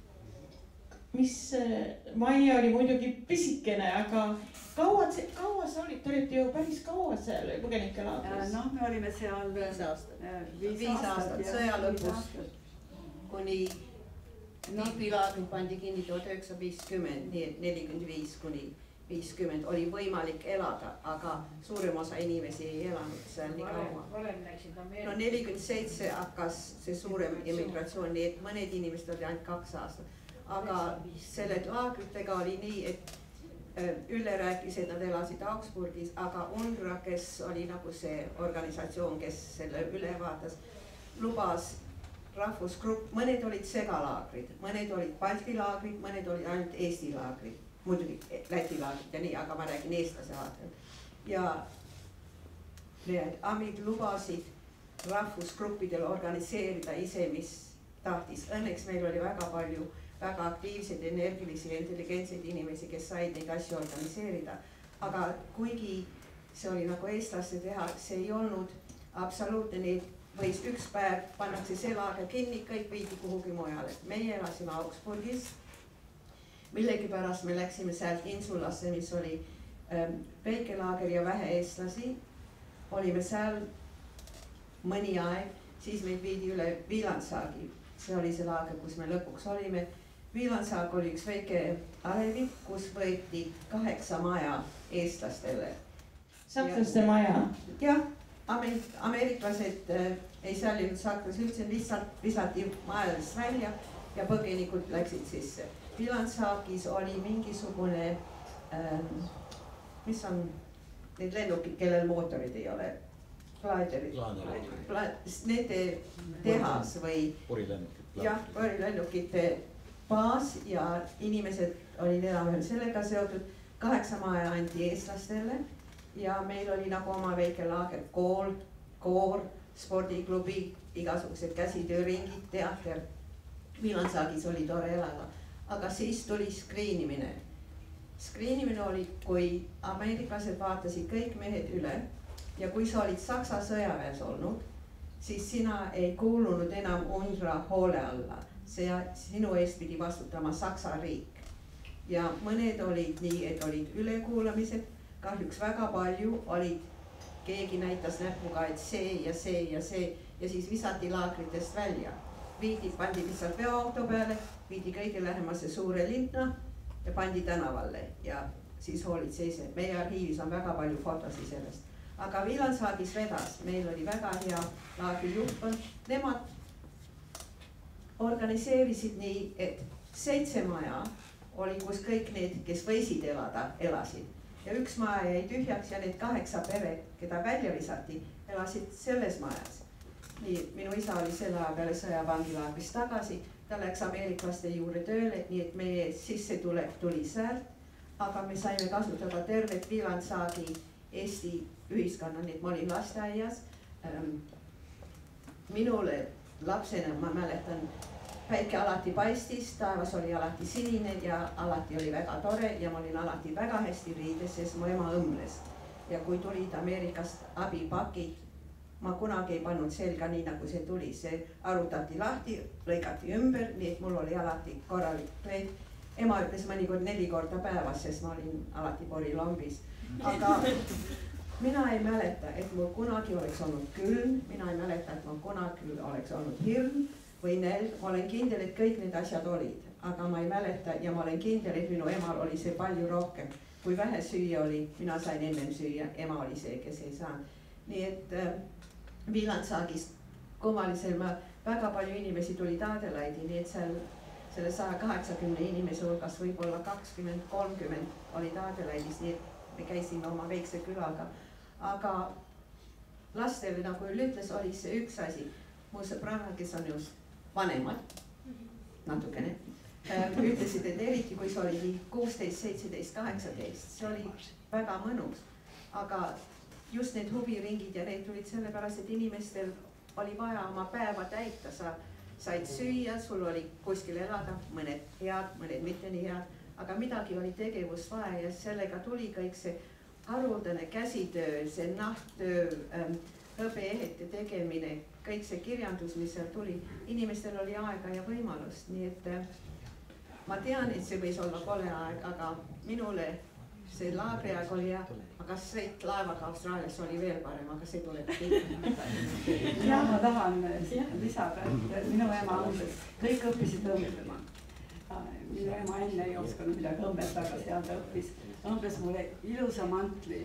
Mis Maie oli muidugi pisikene, aga kaua, kaua sa olid, te olite ju päris kaua seal põgenikelaagris? Noh, me olime seal viis aastat, viis viis aastat sõja lõpust kuni Tiipilaagrid pandi kinni tuhat üheksasada viiskümmend, nii et nelikümmend viis kuni viiskümmend oli võimalik elada, aga suurem osa inimesi ei elanud seal nii kaua. Varem läksid Ameerika. No nelikümmend seitse hakkas see suurem immigratsioon, nii et mõned inimesed olid ainult kaks aastat. Aga selle laagritega oli nii, et Ülle rääkis, et nad elasid Augsburgis, aga UNRWA, kes oli nagu see organisatsioon, kes selle üle vaatas, lubas rahvusgrupp, mõned olid segalaagrid, mõned olid Balti laagrid, mõned olid ainult Eesti laagrid, muidugi Läti laagrid ja nii, aga ma räägin eestlase vaatel. Ja need amid lubasid rahvusgruppidel organiseerida ise, mis tahtis. Õnneks meil oli väga palju väga aktiivseid, energilisi ja intelligentseid inimesi, kes said neid asju organiseerida. Aga kuigi see oli nagu eestlaste teha, see ei olnud absoluutne, neid võis üks päev pannakse see laager kinni, kõik viidi kuhugi mujale. Meie elasime Augsburgis. Millegipärast me läksime sealt Insulasse, mis oli ähm, väike laager ja vähe eestlasi. Olime seal mõni aeg, siis meid viidi üle Viilandsaagi. See oli see laager, kus me lõpuks olime. Viilandsaag oli üks väike alevi, kus võeti kaheksa maja eestlastele. Sakslaste maja? Jah, ameeriklased äh, ei sallinud sakslasi üldse, lihtsalt visati majadest välja ja põgenikud läksid sisse. Viilandsaagis oli mingisugune, ähm, mis on need lennukid, kellel mootorid ei ole? Glaiderid. Nende tehas või jah, põrilennukite baas ja inimesed olid enam-vähem sellega seotud. Kaheksa maja anti eestlastele ja meil oli nagu oma väike laager, kool, koor, spordiklubi, igasugused käsitööringid, teater. Viilandsaagis oli tore elada, aga siis tuli skriinimine. Skriinimine oli, kui ameeriklased vaatasid kõik mehed üle ja kui sa olid Saksa sõjaväes olnud, siis sina ei kuulunud enam UNRWA hoole alla. See sinu eest pidi vastutama Saksa riik. Ja mõned olid nii, et olid ülekuulamised, kahjuks väga palju olid, keegi näitas näpuga, et see ja see ja see ja siis visati laagritest välja. Viidi, pandi lihtsalt veoauto peale, viidi kõige lähemasse suure linna ja pandi tänavalle ja siis hoolid seise. Meie arhiivis on väga palju fotosi sellest. Aga Viilansaagis vedas, meil oli väga hea laagri juhtkond. Nemad organiseerisid nii, et seitse maja oli, kus kõik need, kes võisid elada, elasid. Ja üks maja jäi tühjaks ja need kaheksa pere, keda välja visati, elasid selles majas. Nii, minu isa oli selle aja peale sõjavangilaagris tagasi. Ta läks ameeriklaste juurde tööle, nii et meie sissetulek tuli säält, aga me saime kasutada tervet Viilandsaagi Eesti ühiskonna, nii et ma olin lasteaias. Minule lapsena ma mäletan, päike alati paistis, taevas oli alati sinine ja alati oli väga tore ja ma olin alati väga hästi riides, sest mu ema õmbles. Ja kui tulid Ameerikast abipakid, ma kunagi ei pannud selga nii, nagu see tuli. See arutati lahti, lõigati ümber, nii et mul oli alati korralik kleid. Ema ütles mõnikord neli korda päevas, sest ma olin alati porilombis. Aga mina ei mäleta, et mul kunagi oleks olnud külm, mina ei mäleta, et mul kunagi oleks olnud hirm või nälg. Ma olen kindel, et kõik need asjad olid, aga ma ei mäleta ja ma olen kindel, et minu emal oli see palju rohkem. Kui vähe süüa oli, mina sain ennem süüa, ema oli see, kes ei saanud. Nii et Viilandsaagist kummalisel ma väga palju inimesi tuli Adelaidi, nii et seal selle saja kaheksakümne inimese hulgas võib-olla kakskümmend kolmkümmend olid Adelaidis, nii et me käisime oma väikse külaga. Aga lastele, nagu Üll ütles, oli see üks asi. Mu sõbrannad, kes on just vanemad, natukene, ütlesid, et eriti kui see oli kuusteist, seitseteist, kaheksateist, see oli väga mõnus. Aga just need huviringid ja need tulid sellepärast, et inimestel oli vaja oma päeva täita. Sa said süüa, sul oli kuskil elada, mõned head, mõned mitte nii head, aga midagi oli tegevust vaja ja sellega tuli kõik see haruldane käsitöö, see nahttöö, hõbeehete tegemine, kõik see kirjandus, mis seal tuli. Inimestel oli aega ja võimalust, nii et ma tean, et see võis olla kole aeg, aga minule see laagriaeg oli ja aga sõit laevaga Austraalias oli veel parem, aga see tuleb kõik. Ja ma tahan lisada, et minu ema õmbes, kõik õppisid õmbema. Minu ema enne ei oskanud midagi õmbeta, aga seal ta õppis. Õmbes mulle ilusa mantli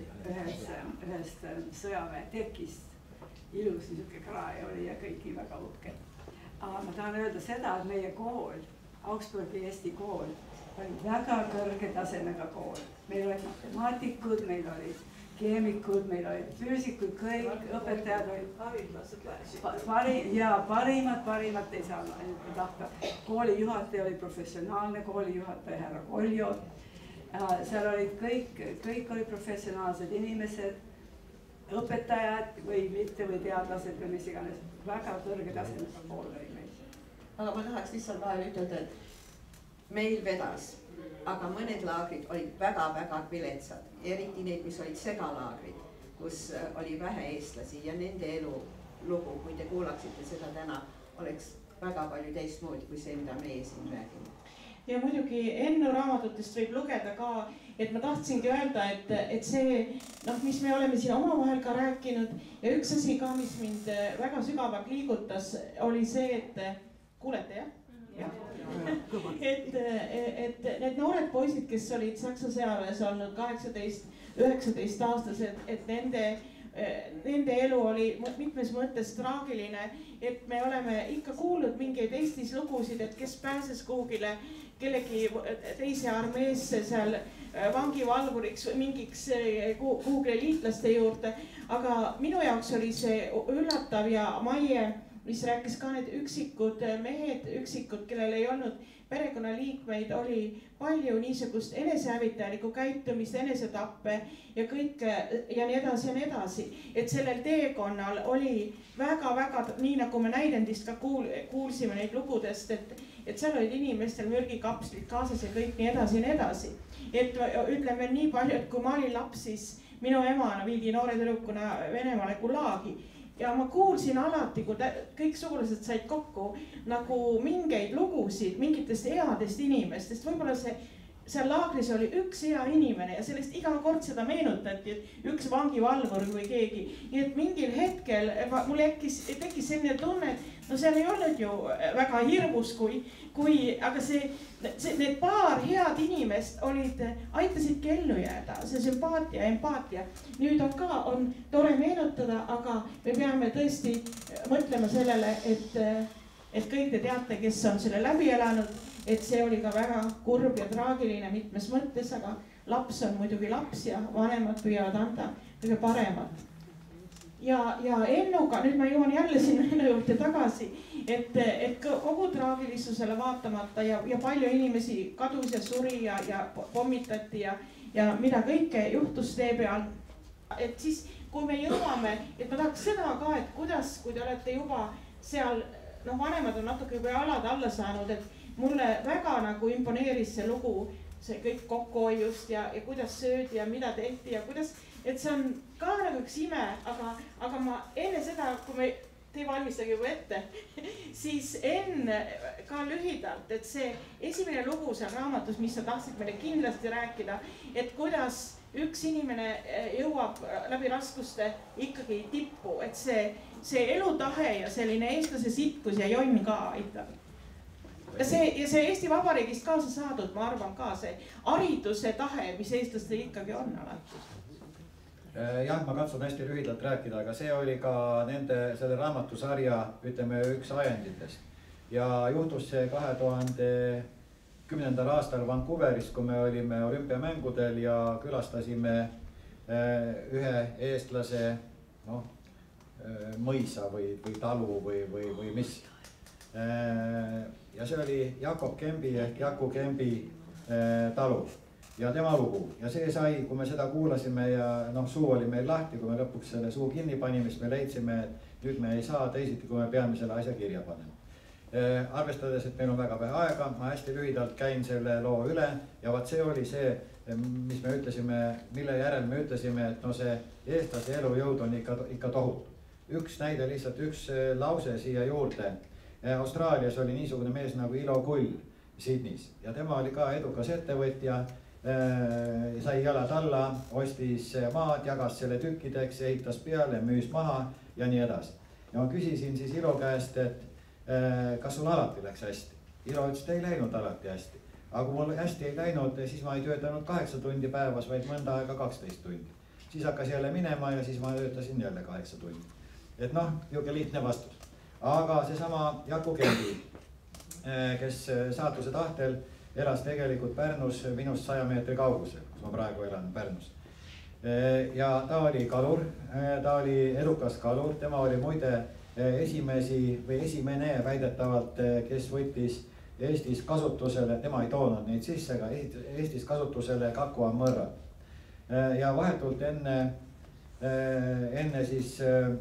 ühest sõjaväe tekist. Ilus niisugune krae oli ja kõik nii väga uhke. Aga ma tahan öelda seda, et meie kool, Augsburgi Eesti kool, oli väga kõrge tasemega kool. Meil olid matemaatikud, meil olid keemikud, meil olid füüsikud, kõik õpetajad olid pari, ja parimad, parimad ei saa tahta. Kooli juhataja oli professionaalne, kooli juhataja härra Koljo. Seal olid kõik, kõik olid professionaalsed inimesed, õpetajad või mitte või teadlased või mis iganes. Väga kõrge tasemega kool oli meil. Aga ma tahaks lihtsalt vahel ütelda, et meil vedas. Aga mõned laagrid olid väga-väga viletsad, eriti need, mis olid segalaagrid, kus oli vähe eestlasi ja nende elu lugu, kui te kuulaksite seda täna, oleks väga palju teistmoodi kui see, mida meie siin räägime. Ja muidugi Ennu raamatutest võib lugeda ka, et ma tahtsingi öelda, et, et see, noh, mis me oleme siin omavahel ka rääkinud ja üks asi ka, mis mind väga sügavalt liigutas, oli see, et kuulete, jah? Ja. et, et need noored poisid, kes olid Saksa sõjaväes olnud kaheksateist, üheksateist aastased, et nende, nende elu oli mitmes mõttes traagiline, et me oleme ikka kuulnud mingeid Eestis lugusid, et kes pääses kuhugile kellegi teise armeesse seal vangivalvuriks või mingiks kuhugile liitlaste juurde. Aga minu jaoks oli see üllatav ja Maie mis rääkis ka need üksikud mehed, üksikud, kellel ei olnud perekonnaliikmeid, oli palju niisugust enesehävitajalikku käitumist, enesetappe ja kõike ja nii edasi ja nii edasi. Et sellel teekonnal oli väga-väga, nii nagu me näidendist ka kuul, kuulsime neid lugudest, et, et seal olid inimestel mürgikapslid kaasas ja kõik nii edasi ja nii edasi. Et ütlen veel nii palju, et kui ma olin laps, siis minu emana viidi noore tüdrukuna Venemaale Gulagi. Ja ma kuulsin alati, kui kõik sugulased said kokku nagu mingeid lugusid mingitest headest inimestest. Võib-olla see, seal laagris oli üks hea inimene ja sellest iga kord seda meenutati, et üks vangivalvur või keegi. Nii et mingil hetkel mul tekkis, tekkis selline tunne, et no seal ei olnud ju väga hirmus, kui, kui, aga see, see, need paar head inimest olid, aitasidki ellu jääda, see sümpaatia, empaatia. Nüüd on ka, on tore meenutada, aga me peame tõesti mõtlema sellele, et, et kõik te teate, kes on selle läbi elanud, et see oli ka väga kurb ja traagiline mitmes mõttes, aga laps on muidugi laps ja vanemad püüavad anda kõige paremat. Ja, ja Ennuga, nüüd ma jõuan jälle sinna Ennu juurde tagasi, et, et kogu traagilisusele vaatamata ja, ja palju inimesi kadus ja suri ja, ja pommitati ja, ja mida kõike juhtus tee peal. Et siis, kui me jõuame, et ma tahaks seda ka, et kuidas, kui te olete juba seal, noh, vanemad on natuke juba jalad alla saanud, et mulle väga nagu imponeeris see lugu, see kõik kokkuhoiust ja, ja kuidas söödi ja mida tehti ja kuidas, et see on ka nagu üks ime, aga, aga ma enne seda, kui me te valmistage juba ette, siis enne ka lühidalt, et see esimene lugu seal raamatus, mis sa tahtsid meile kindlasti rääkida, et kuidas üks inimene jõuab läbi raskuste ikkagi tippu, et see, see elutahe ja selline eestlase sitkus ja jonn ka aitab. Ja see, ja see Eesti Vabariigist kaasa saadud, ma arvan ka see hariduse tahe, mis eestlastel ikkagi on alati. Jah, ma katsun hästi lühidalt rääkida, aga see oli ka nende selle raamatusarja, ütleme, üks ajenditest. Ja juhtus see kahe tuhande kümnendal aastal Vancouveris, kui me olime olümpiamängudel ja külastasime ühe eestlase, noh, mõisa või, või talu või, või, või mis. Ja see oli Jakob Kembi ehk Jaku Kembi talu. Ja tema lugu ja see sai, kui me seda kuulasime ja noh, suu oli meil lahti, kui me lõpuks selle suu kinni panime, siis me leidsime, et nüüd me ei saa teisiti, kui me peame selle asja kirja panema. Arvestades, et meil on väga vähe aega, ma hästi lühidalt käin selle loo üle ja vaat see oli see, mis me ütlesime, mille järel me ütlesime, et no see eestlase elujõud on ikka, ikka tohutu. Üks näide, lihtsalt üks lause siia juurde. Austraalias oli niisugune mees nagu Ilo Kull Sydneys ja tema oli ka edukas ettevõtja. Sai jalad alla, ostis maad, jagas selle tükkideks, ehitas peale, müüs maha ja nii edasi. Ja ma küsisin siis Ilo käest, et kas sul alati läks hästi? Ilo ütles, et ei läinud alati hästi. Aga kui mul hästi ei läinud, siis ma ei töötanud kaheksa tundi päevas, vaid mõnda aega kaksteist tundi. Siis hakkas jälle minema ja siis ma töötasin jälle kaheksa tundi. Et noh, niuke lihtne vastus. Aga seesama Jaku Kembi, kes saatuse tahtel elas tegelikult Pärnus minust saja meetri kaugusel, kus ma praegu elan Pärnus. Ja ta oli kalur, ta oli edukas kalur, tema oli muide esimesi või esimene väidetavalt, kes võttis Eestis kasutusele, tema ei toonud neid sisse, aga Eestis kasutusele Kakua mõrra. Ja vahetult enne, enne siis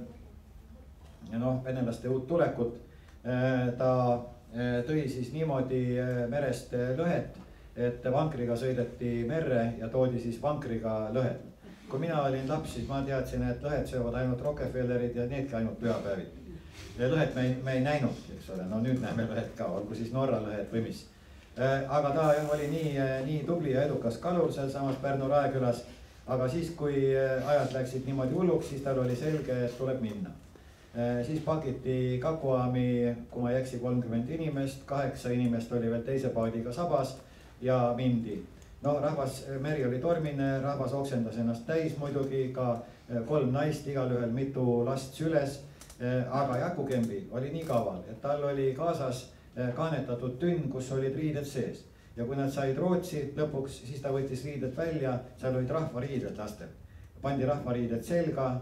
noh, venelaste uut tulekut ta tõi siis niimoodi merest lõhet, et vankriga sõideti merre ja toodi siis vankriga lõhed. Kui mina olin laps, siis ma teadsin, et lõhed söövad ainult Rockefellerid ja needki ainult pühapäeviti. Lõhed me ei, me ei näinud, eks ole, no nüüd näeme lõhed ka, olgu siis Norra lõhed või mis. Aga ta oli nii, nii tubli ja edukas kalur seal samas Pärnu Raekülas, aga siis, kui ajad läksid niimoodi hulluks, siis tal oli selge, et tuleb minna. Siis pakiti Kakuami, kui ma ei eksi, kolmkümmend inimest, kaheksa inimest oli veel teise paadiga sabas ja mindi. No rahvas, meri oli tormine, rahvas oksendas ennast täis muidugi, ka kolm naist, igalühel mitu last süles. Aga Jaku Kembi oli nii kaval, et tal oli kaasas kaanetatud tünn, kus olid riided sees. Ja kui nad said Rootsi lõpuks, siis ta võttis riided välja, seal olid rahvariided lastel. Pandi rahvariided selga,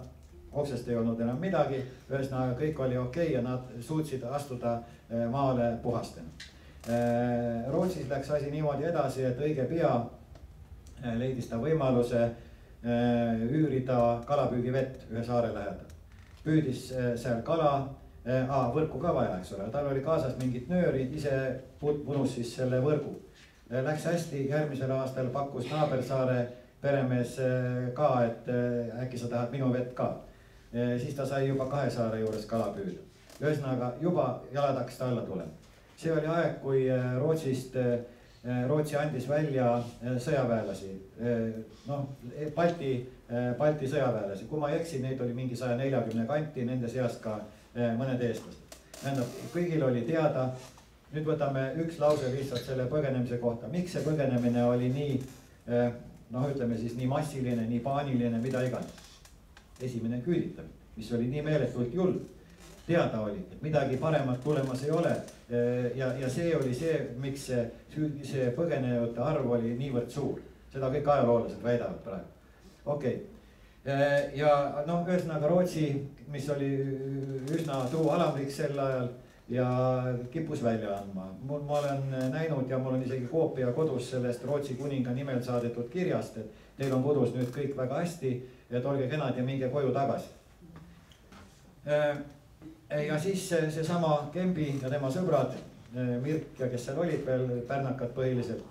oksest ei olnud enam midagi, ühesõnaga kõik oli okei okay ja nad suutsid astuda maale puhastena. Rootsis läks asi niimoodi edasi, et õige pea leidis ta võimaluse üürida kalapüügivett ühe saare lähedal. Püüdis seal kala, aa, võrku ka vaja, eks ole, tal oli kaasas mingid nöörid, ise punus siis selle võrgu. Läks hästi, järgmisel aastal pakkus naabersaare peremees ka, et äkki sa tahad minu vett ka. Siis ta sai juba kahe saare juures kala püüda. Ühesõnaga juba jalad hakkas ta alla tulema. See oli aeg, kui Rootsist, Rootsi andis välja sõjaväelasi, noh, Balti, Balti sõjaväelasi. Kui ma ei eksi, neid oli mingi saja neljakümne kanti, nende seast ka mõned eestlased. Tähendab, kõigil oli teada, nüüd võtame üks lause lihtsalt selle põgenemise kohta. Miks see põgenemine oli nii, noh, ütleme siis nii massiline, nii paaniline, mida iganes. Esimene küüditamine, mis oli nii meeletult julm. Teada oli, et midagi paremat tulemas ei ole ja, ja see oli see, miks see, see põgenejate arv oli niivõrd suur. Seda kõik ajaloolased väidavad praegu. Okei. Okay. Ja noh, ühesõnaga Rootsi, mis oli üsna tuualamrik sel ajal ja kippus välja andma. Mul, ma olen näinud ja mul on isegi koopia kodus sellest Rootsi kuninga nimel saadetud kirjast, et teil on kodus nüüd kõik väga hästi, et olge kenad ja minge koju tagasi. Ja siis seesama Kembi ja tema sõbrad, Mirk ja kes seal olid veel, pärnakad põhiliselt,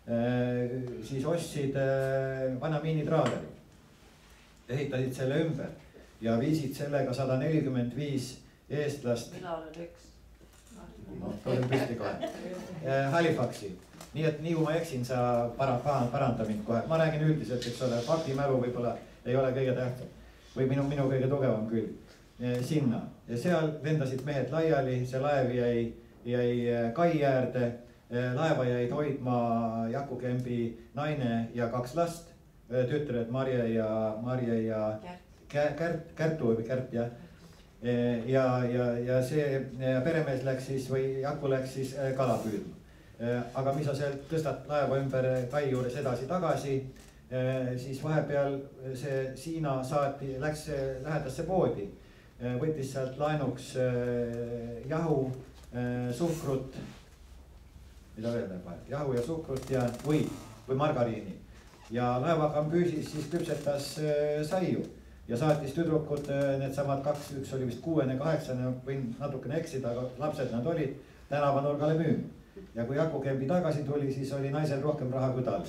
siis ostsid vana miinitraaleri, ehitasid selle ümber ja viisid sellega sada nelikümmend viis eestlast. Mina olen üks. No, toodem püsti kohe. Halifaxi. Nii et nii kui ma eksin, sa para, paranda mind kohe. Ma räägin üldiselt, eks ole, faktimälu võib-olla ei ole kõige tähtsam või minu, minu kõige tugevam küll. Sinna ja seal lendasid mehed laiali, see laev jäi, jäi kai äärde, laeva jäid hoidma Jaku Kembi naine ja kaks last, tütred Marje ja, Marje ja Kärt, Kärtu või Kärt, jah. Ja, ja, ja see peremees läks siis või Jaku läks siis kala püüdma. Aga mis sa seal tõstad laeva ümber kai juures edasi tagasi, siis vahepeal see Siina saati, läks lähedasse poodi. Võttis sealt laenuks jahu, suhkrut, mida veel läheb vaja, jahu ja suhkrut ja või, või margariini. Ja laevaga püüsis, siis küpsetas saiu ja saatis tüdrukud, need samad kaks, üks oli vist kuuene, kaheksane, võin natukene eksida, aga lapsed nad olid tänavanurgale müüma. Ja kui Jaku Kembi tagasi tuli, siis oli naisel rohkem raha kui tal.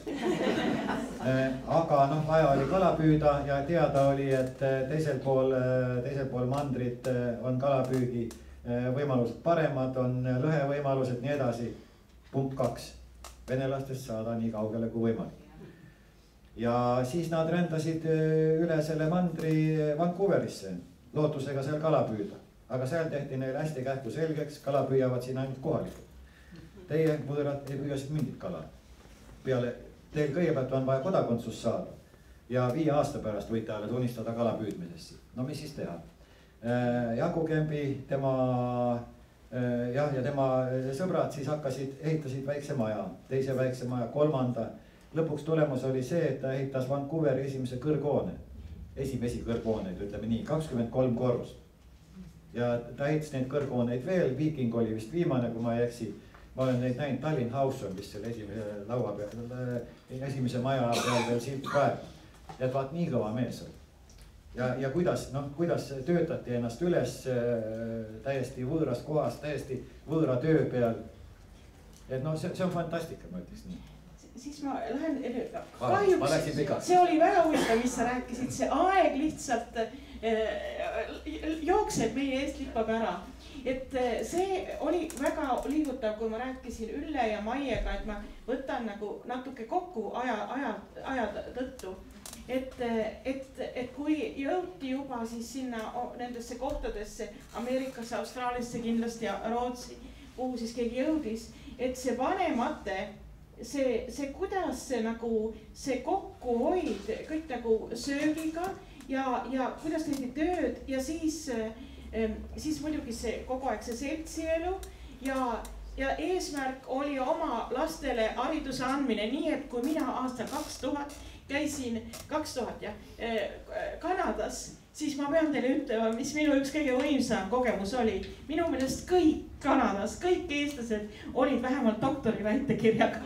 Aga noh, vaja oli kala püüda ja teada oli, et teisel pool, teisel pool mandrit on kalapüügi võimalused paremad, on lõhevõimalused, nii edasi. Punkt kaks. Venelastest saada nii kaugele kui võimalik. Ja siis nad rändasid üle selle mandri Vancouverisse, lootusega seal kala püüda. Aga seal tehti neil hästi kähku selgeks, kala püüavad siin ainult kohalikud. Teie võõrad ei püüa siit mingit kala. Peale, teil kõigepealt on vaja kodakondsus saada ja viie aasta pärast võite alles unistada kala püüdmisest. No mis siis teha? Jaku Kembi, tema, jah, ja tema sõbrad siis hakkasid, ehitasid väikse maja, teise väikse maja, kolmanda. Lõpuks tulemus oli see, et ta ehitas Vancouveri esimese kõrghoone, esimesi kõrghooneid, ütleme nii, kakskümmend kolm korrust. Ja ta ehitas neid kõrghooneid veel, Viiking oli vist viimane, kui ma ei eksi. Ma olen neid näinud, Tallinn House on vist selle esimese laua peal, esimese maja peal veel silt kaeb. Et vaat nii kõva mees oli. Ja, ja kuidas, noh, kuidas töötati ennast üles täiesti võõras kohas, täiesti võõra töö peal. Et noh, see, see on fantastika, ma ütleks nii. Siis ma lähen, kahjuks, see oli väga huvitav, mis sa rääkisid, see aeg lihtsalt jookseb meie eest lippab ära. Et see oli väga liigutav, kui ma rääkisin Ülle ja Maiega, et ma võtan nagu natuke kokku aja, aja, aja tõttu. Et, et, et kui jõuti juba siis sinna nendesse kohtadesse, Ameerikasse, Austraaliasse kindlasti ja Rootsi, kuhu siis keegi jõudis, et see vanemate, see, see kuidas see nagu, see kokkuhoid kõik nagu söögiga ja, ja kuidas tehti tööd ja siis siis muidugi see kogu aeg see seltsielu ja, ja eesmärk oli oma lastele hariduse andmine, nii et kui mina aastal kaks tuhat käisin, kaks tuhat jah, Kanadas siis ma pean teile ütlema, mis minu üks kõige võimsam kogemus oli. Minu meelest kõik Kanadas, kõik eestlased olid vähemalt doktori väitekirjaga.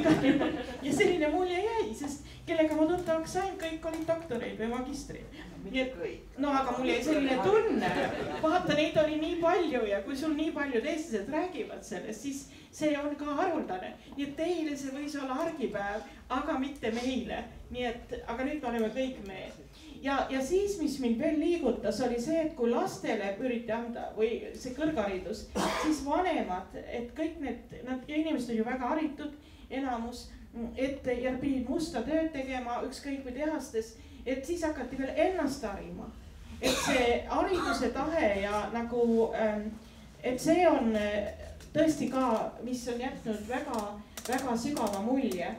Ja selline mulje jäi, sest kellega ma tuttavaks sain, kõik olid doktoreid või magistreid. No aga mul jäi selline tunne, vaata neid oli nii palju ja kui sul nii paljud eestlased räägivad sellest, siis see on ka haruldane. Nii et teile see võis olla argipäev, aga mitte meile. Nii et, aga nüüd me oleme kõik me. Ja, ja siis, mis mind veel liigutas, oli see, et kui lastele üriti anda või see kõrgharidus, siis vanemad, et kõik need, nad inimesed on ju väga haritud, enamus, et ja pidid musta tööd tegema ükskõik või tehastes, et siis hakati veel ennast harima. Et see hariduse tahe ja nagu, et see on tõesti ka, mis on jätnud väga, väga sügava mulje.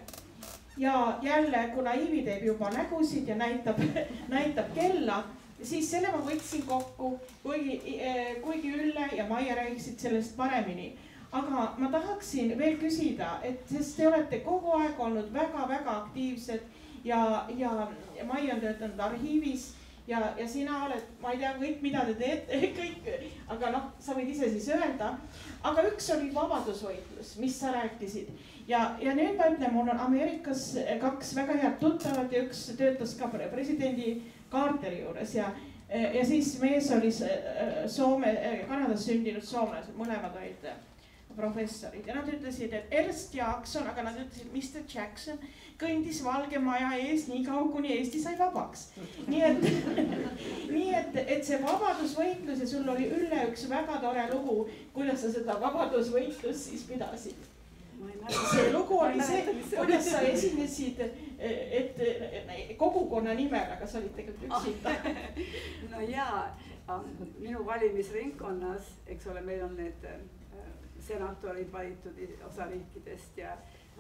Ja jälle, kuna Iivi teeb juba nägusid ja näitab, näitab kella, siis selle ma võtsin kokku, kuigi, kuigi Ülle ja Maie räägiksid sellest paremini. Aga ma tahaksin veel küsida, et sest te olete kogu aeg olnud väga-väga aktiivsed ja, ja Maie on töötanud arhiivis ja, ja sina oled, ma ei tea kõik, mida te teete, kõik, aga noh, sa võid ise siis öelda. Aga üks oli vabadusvõitlus, mis sa rääkisid. Ja, ja nüüd ma ütlen, mul on Ameerikas kaks väga head tuttavat ja üks töötas ka presidendi Carteri juures ja, ja siis mees oli Soome, Kanadas sündinud soomlased, mõlemad olid professorid ja nad ütlesid, et Ernst Jaakson, aga nad ütlesid, mister Jackson kõndis Valge Maja ees nii kaua, kuni Eesti sai vabaks. Nii et, nii et, et see vabadusvõitlus ja sul oli Ülle üks väga tore lugu, kuidas sa seda vabadusvõitlust siis pidasid. See lugu oli see, kuidas sa esinesid, et kogukonna nimel, aga sa olid tegelikult üksinda. No jaa, minu valimisringkonnas, eks ole, meil on need senatorid valitud osariikidest ja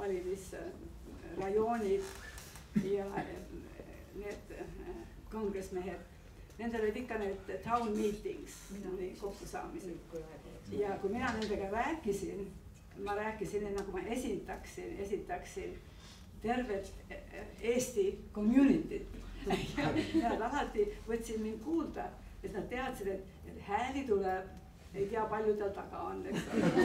valimisrajoonid ja need kongressmehed. Nendel olid ikka need town meetings, kokkusaamised. Ja kui mina nendega rääkisin, ma rääkisin, nagu ma esitaksin, esitaksin tervet Eesti communityt. Ja nad alati võtsid mind kuulda, et nad teadsid, et hääli tuleb, ei tea, palju tal taga on. Ja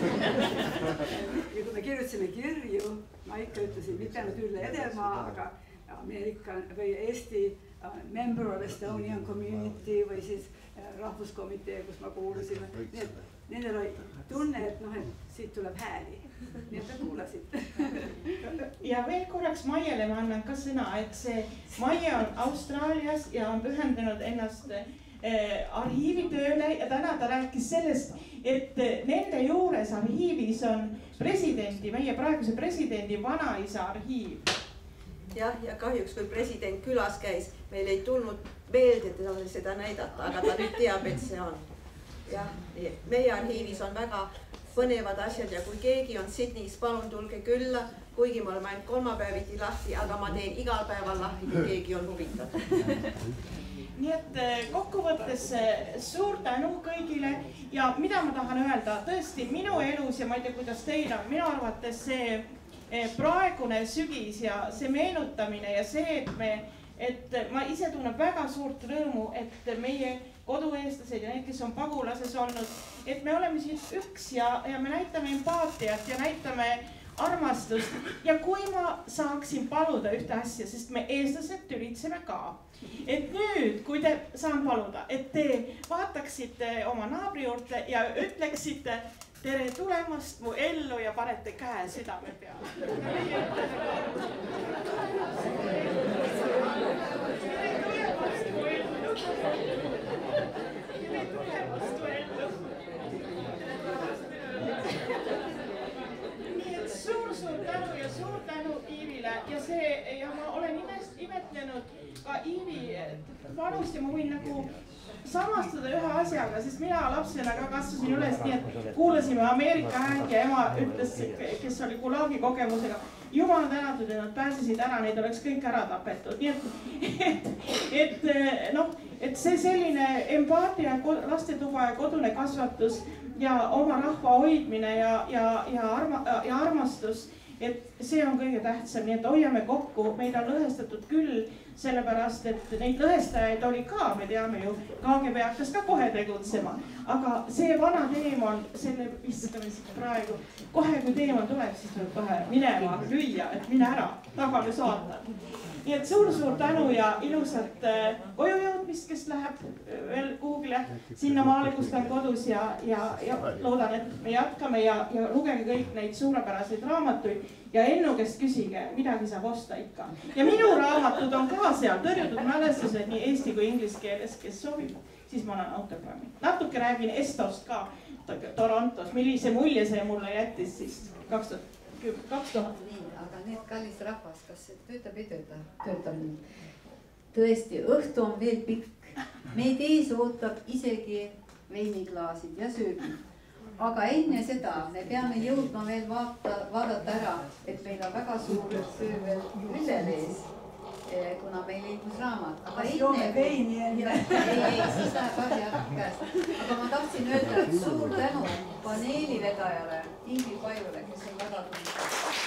kui me kirjutasime kirju, ma ikka ütlesin, mitte ainult Ülle Edermaa, aga Ameerika või Eesti member of Estonian community või siis rahvuskomitee, kus ma kuulusin. Nendel oli tunne, et noh, et siit tuleb hääli. Nii et te kuulasid. Ja veel korraks Maiele ma annan ka sõna, et see Maie on Austraalias ja on pühendunud ennast arhiivitööle ja täna ta rääkis sellest, et nende juures arhiivis on presidendi, meie praeguse presidendi vanaisa arhiiv. Jah, ja kahjuks kui president külas käis, meil ei tulnud meelde teda seda näidata, aga ta nüüd teab, et see on. Jah, meie arhiivis on väga põnevad asjad ja kui keegi on Sydneys, palun tulge külla, kuigi ma olen ainult kolmapäeviti lahti, aga ma teen igal päeval lahti, kui keegi on huvitav. Nii et kokkuvõttes suur tänu kõigile ja mida ma tahan öelda, tõesti minu elus ja ma ei tea, kuidas teil on, minu arvates see praegune sügis ja see meenutamine ja see, et me, et ma ise tunnen väga suurt rõõmu, et meie kodueestlased ja need, kes on pagulases olnud, et me oleme siin üks ja, ja me näitame empaatiat ja näitame armastust ja kui ma saaksin paluda ühte asja, sest me eestlased tülitseme ka. Et nüüd, kui te saan paluda, et te vaataksite oma naabri juurde ja ütleksite tere tulemast mu ellu ja panete käe südame peale. Nii et suur-suur tänu ja suur tänu Iivile ja see ja ma olen imest, imetlenud ka Iivi vanust ja ma võin nagu samastada ühe asjaga, sest mina lapsena ka kasvasin üles nii, et kuulasime Ameerika häält ja ema ütles, kes oli Gulagi kogemusega, jumal tänatud, et nad pääsesid ära, neid oleks kõik ära tapetud. Nii et, et, et, noh, et see selline empaatia, lastetuba ja kodune kasvatus ja oma rahva hoidmine ja, ja, ja, arma, ja armastus, et see on kõige tähtsam, nii et hoiame kokku, meid on lõhestatud küll sellepärast et neid lõhestajaid oli ka, me teame ju, K G B hakkas ka kohe tegutsema, aga see vana teemon, selle viskame siit praegu, kohe kui teemon tuleb, siis tuleb kohe minema lüüa, et mine ära, tagasi saata. Nii et suur-suur tänu ja ilusat koju jõudmist, kes läheb veel kuhugile sinna maale, kus ta on kodus ja, ja, ja loodan, et me jätkame ja, ja lugege kõik neid suurepäraseid raamatuid ja Ennu käest küsige, midagi saab osta ikka. Ja minu raamatud on ka seal, Tõrjutud mälestused nii eesti kui inglise keeles, kes sobib, siis ma annan autogrammi. Natuke räägin Estost ka Torontos, millise mulje see mulle jättis siis kaks tuhat. Aga need kallis rahvas, kas see töötab ei tööta? Töötab nüüd. Tõesti, õhtu on veel pikk. Meid ees ootab isegi veiniklaasid ja söögid. Aga enne seda me peame jõudma veel vaata, vaadata ära, et meil on väga suur söö veel Ülevees, kuna meil liikus raamat. Aga enne... veini enne. Ei, ei, siis läheb asja käest. Aga ma tahtsin öelda, et suur tänu paneelivedajale Ingrid Pajule, kes on väga tundnud.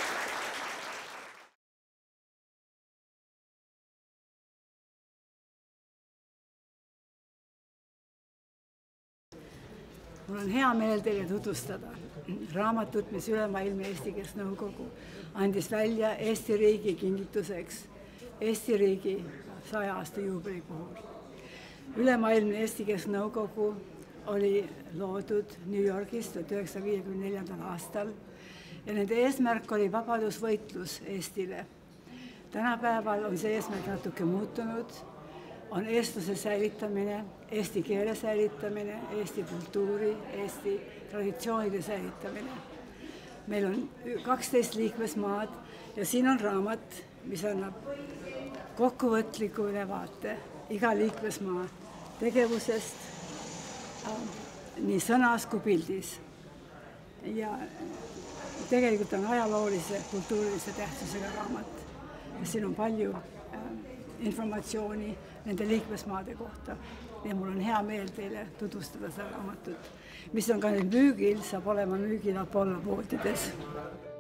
Mul on hea meel teile tutvustada raamatut, mis Ülemaailmne Eesti Kesknõukogu andis välja Eesti riigi kingituseks Eesti riigi saja aasta juubeli puhul. Ülemaailmne Eesti Kesknõukogu oli loodud New Yorgis tuhat üheksasaja viiekümne neljandal aastal ja nende eesmärk oli vabadusvõitlus Eestile. Tänapäeval on see eesmärk natuke muutunud. On eestluse säilitamine, eesti keele säilitamine, eesti kultuuri, eesti traditsioonide säilitamine. Meil on kaksteist liikmesmaad ja siin on raamat, mis annab kokkuvõtliku ülevaate iga liikmesmaa tegevusest nii sõnas kui pildis. Ja tegelikult on ajaloolise, kultuurilise tähtsusega raamat. Siin on palju informatsiooni nende liikmesmaade kohta ja mul on hea meel teile tutvustada seda raamatut, mis on ka nüüd müügil, saab olema müügil Apollo poodides.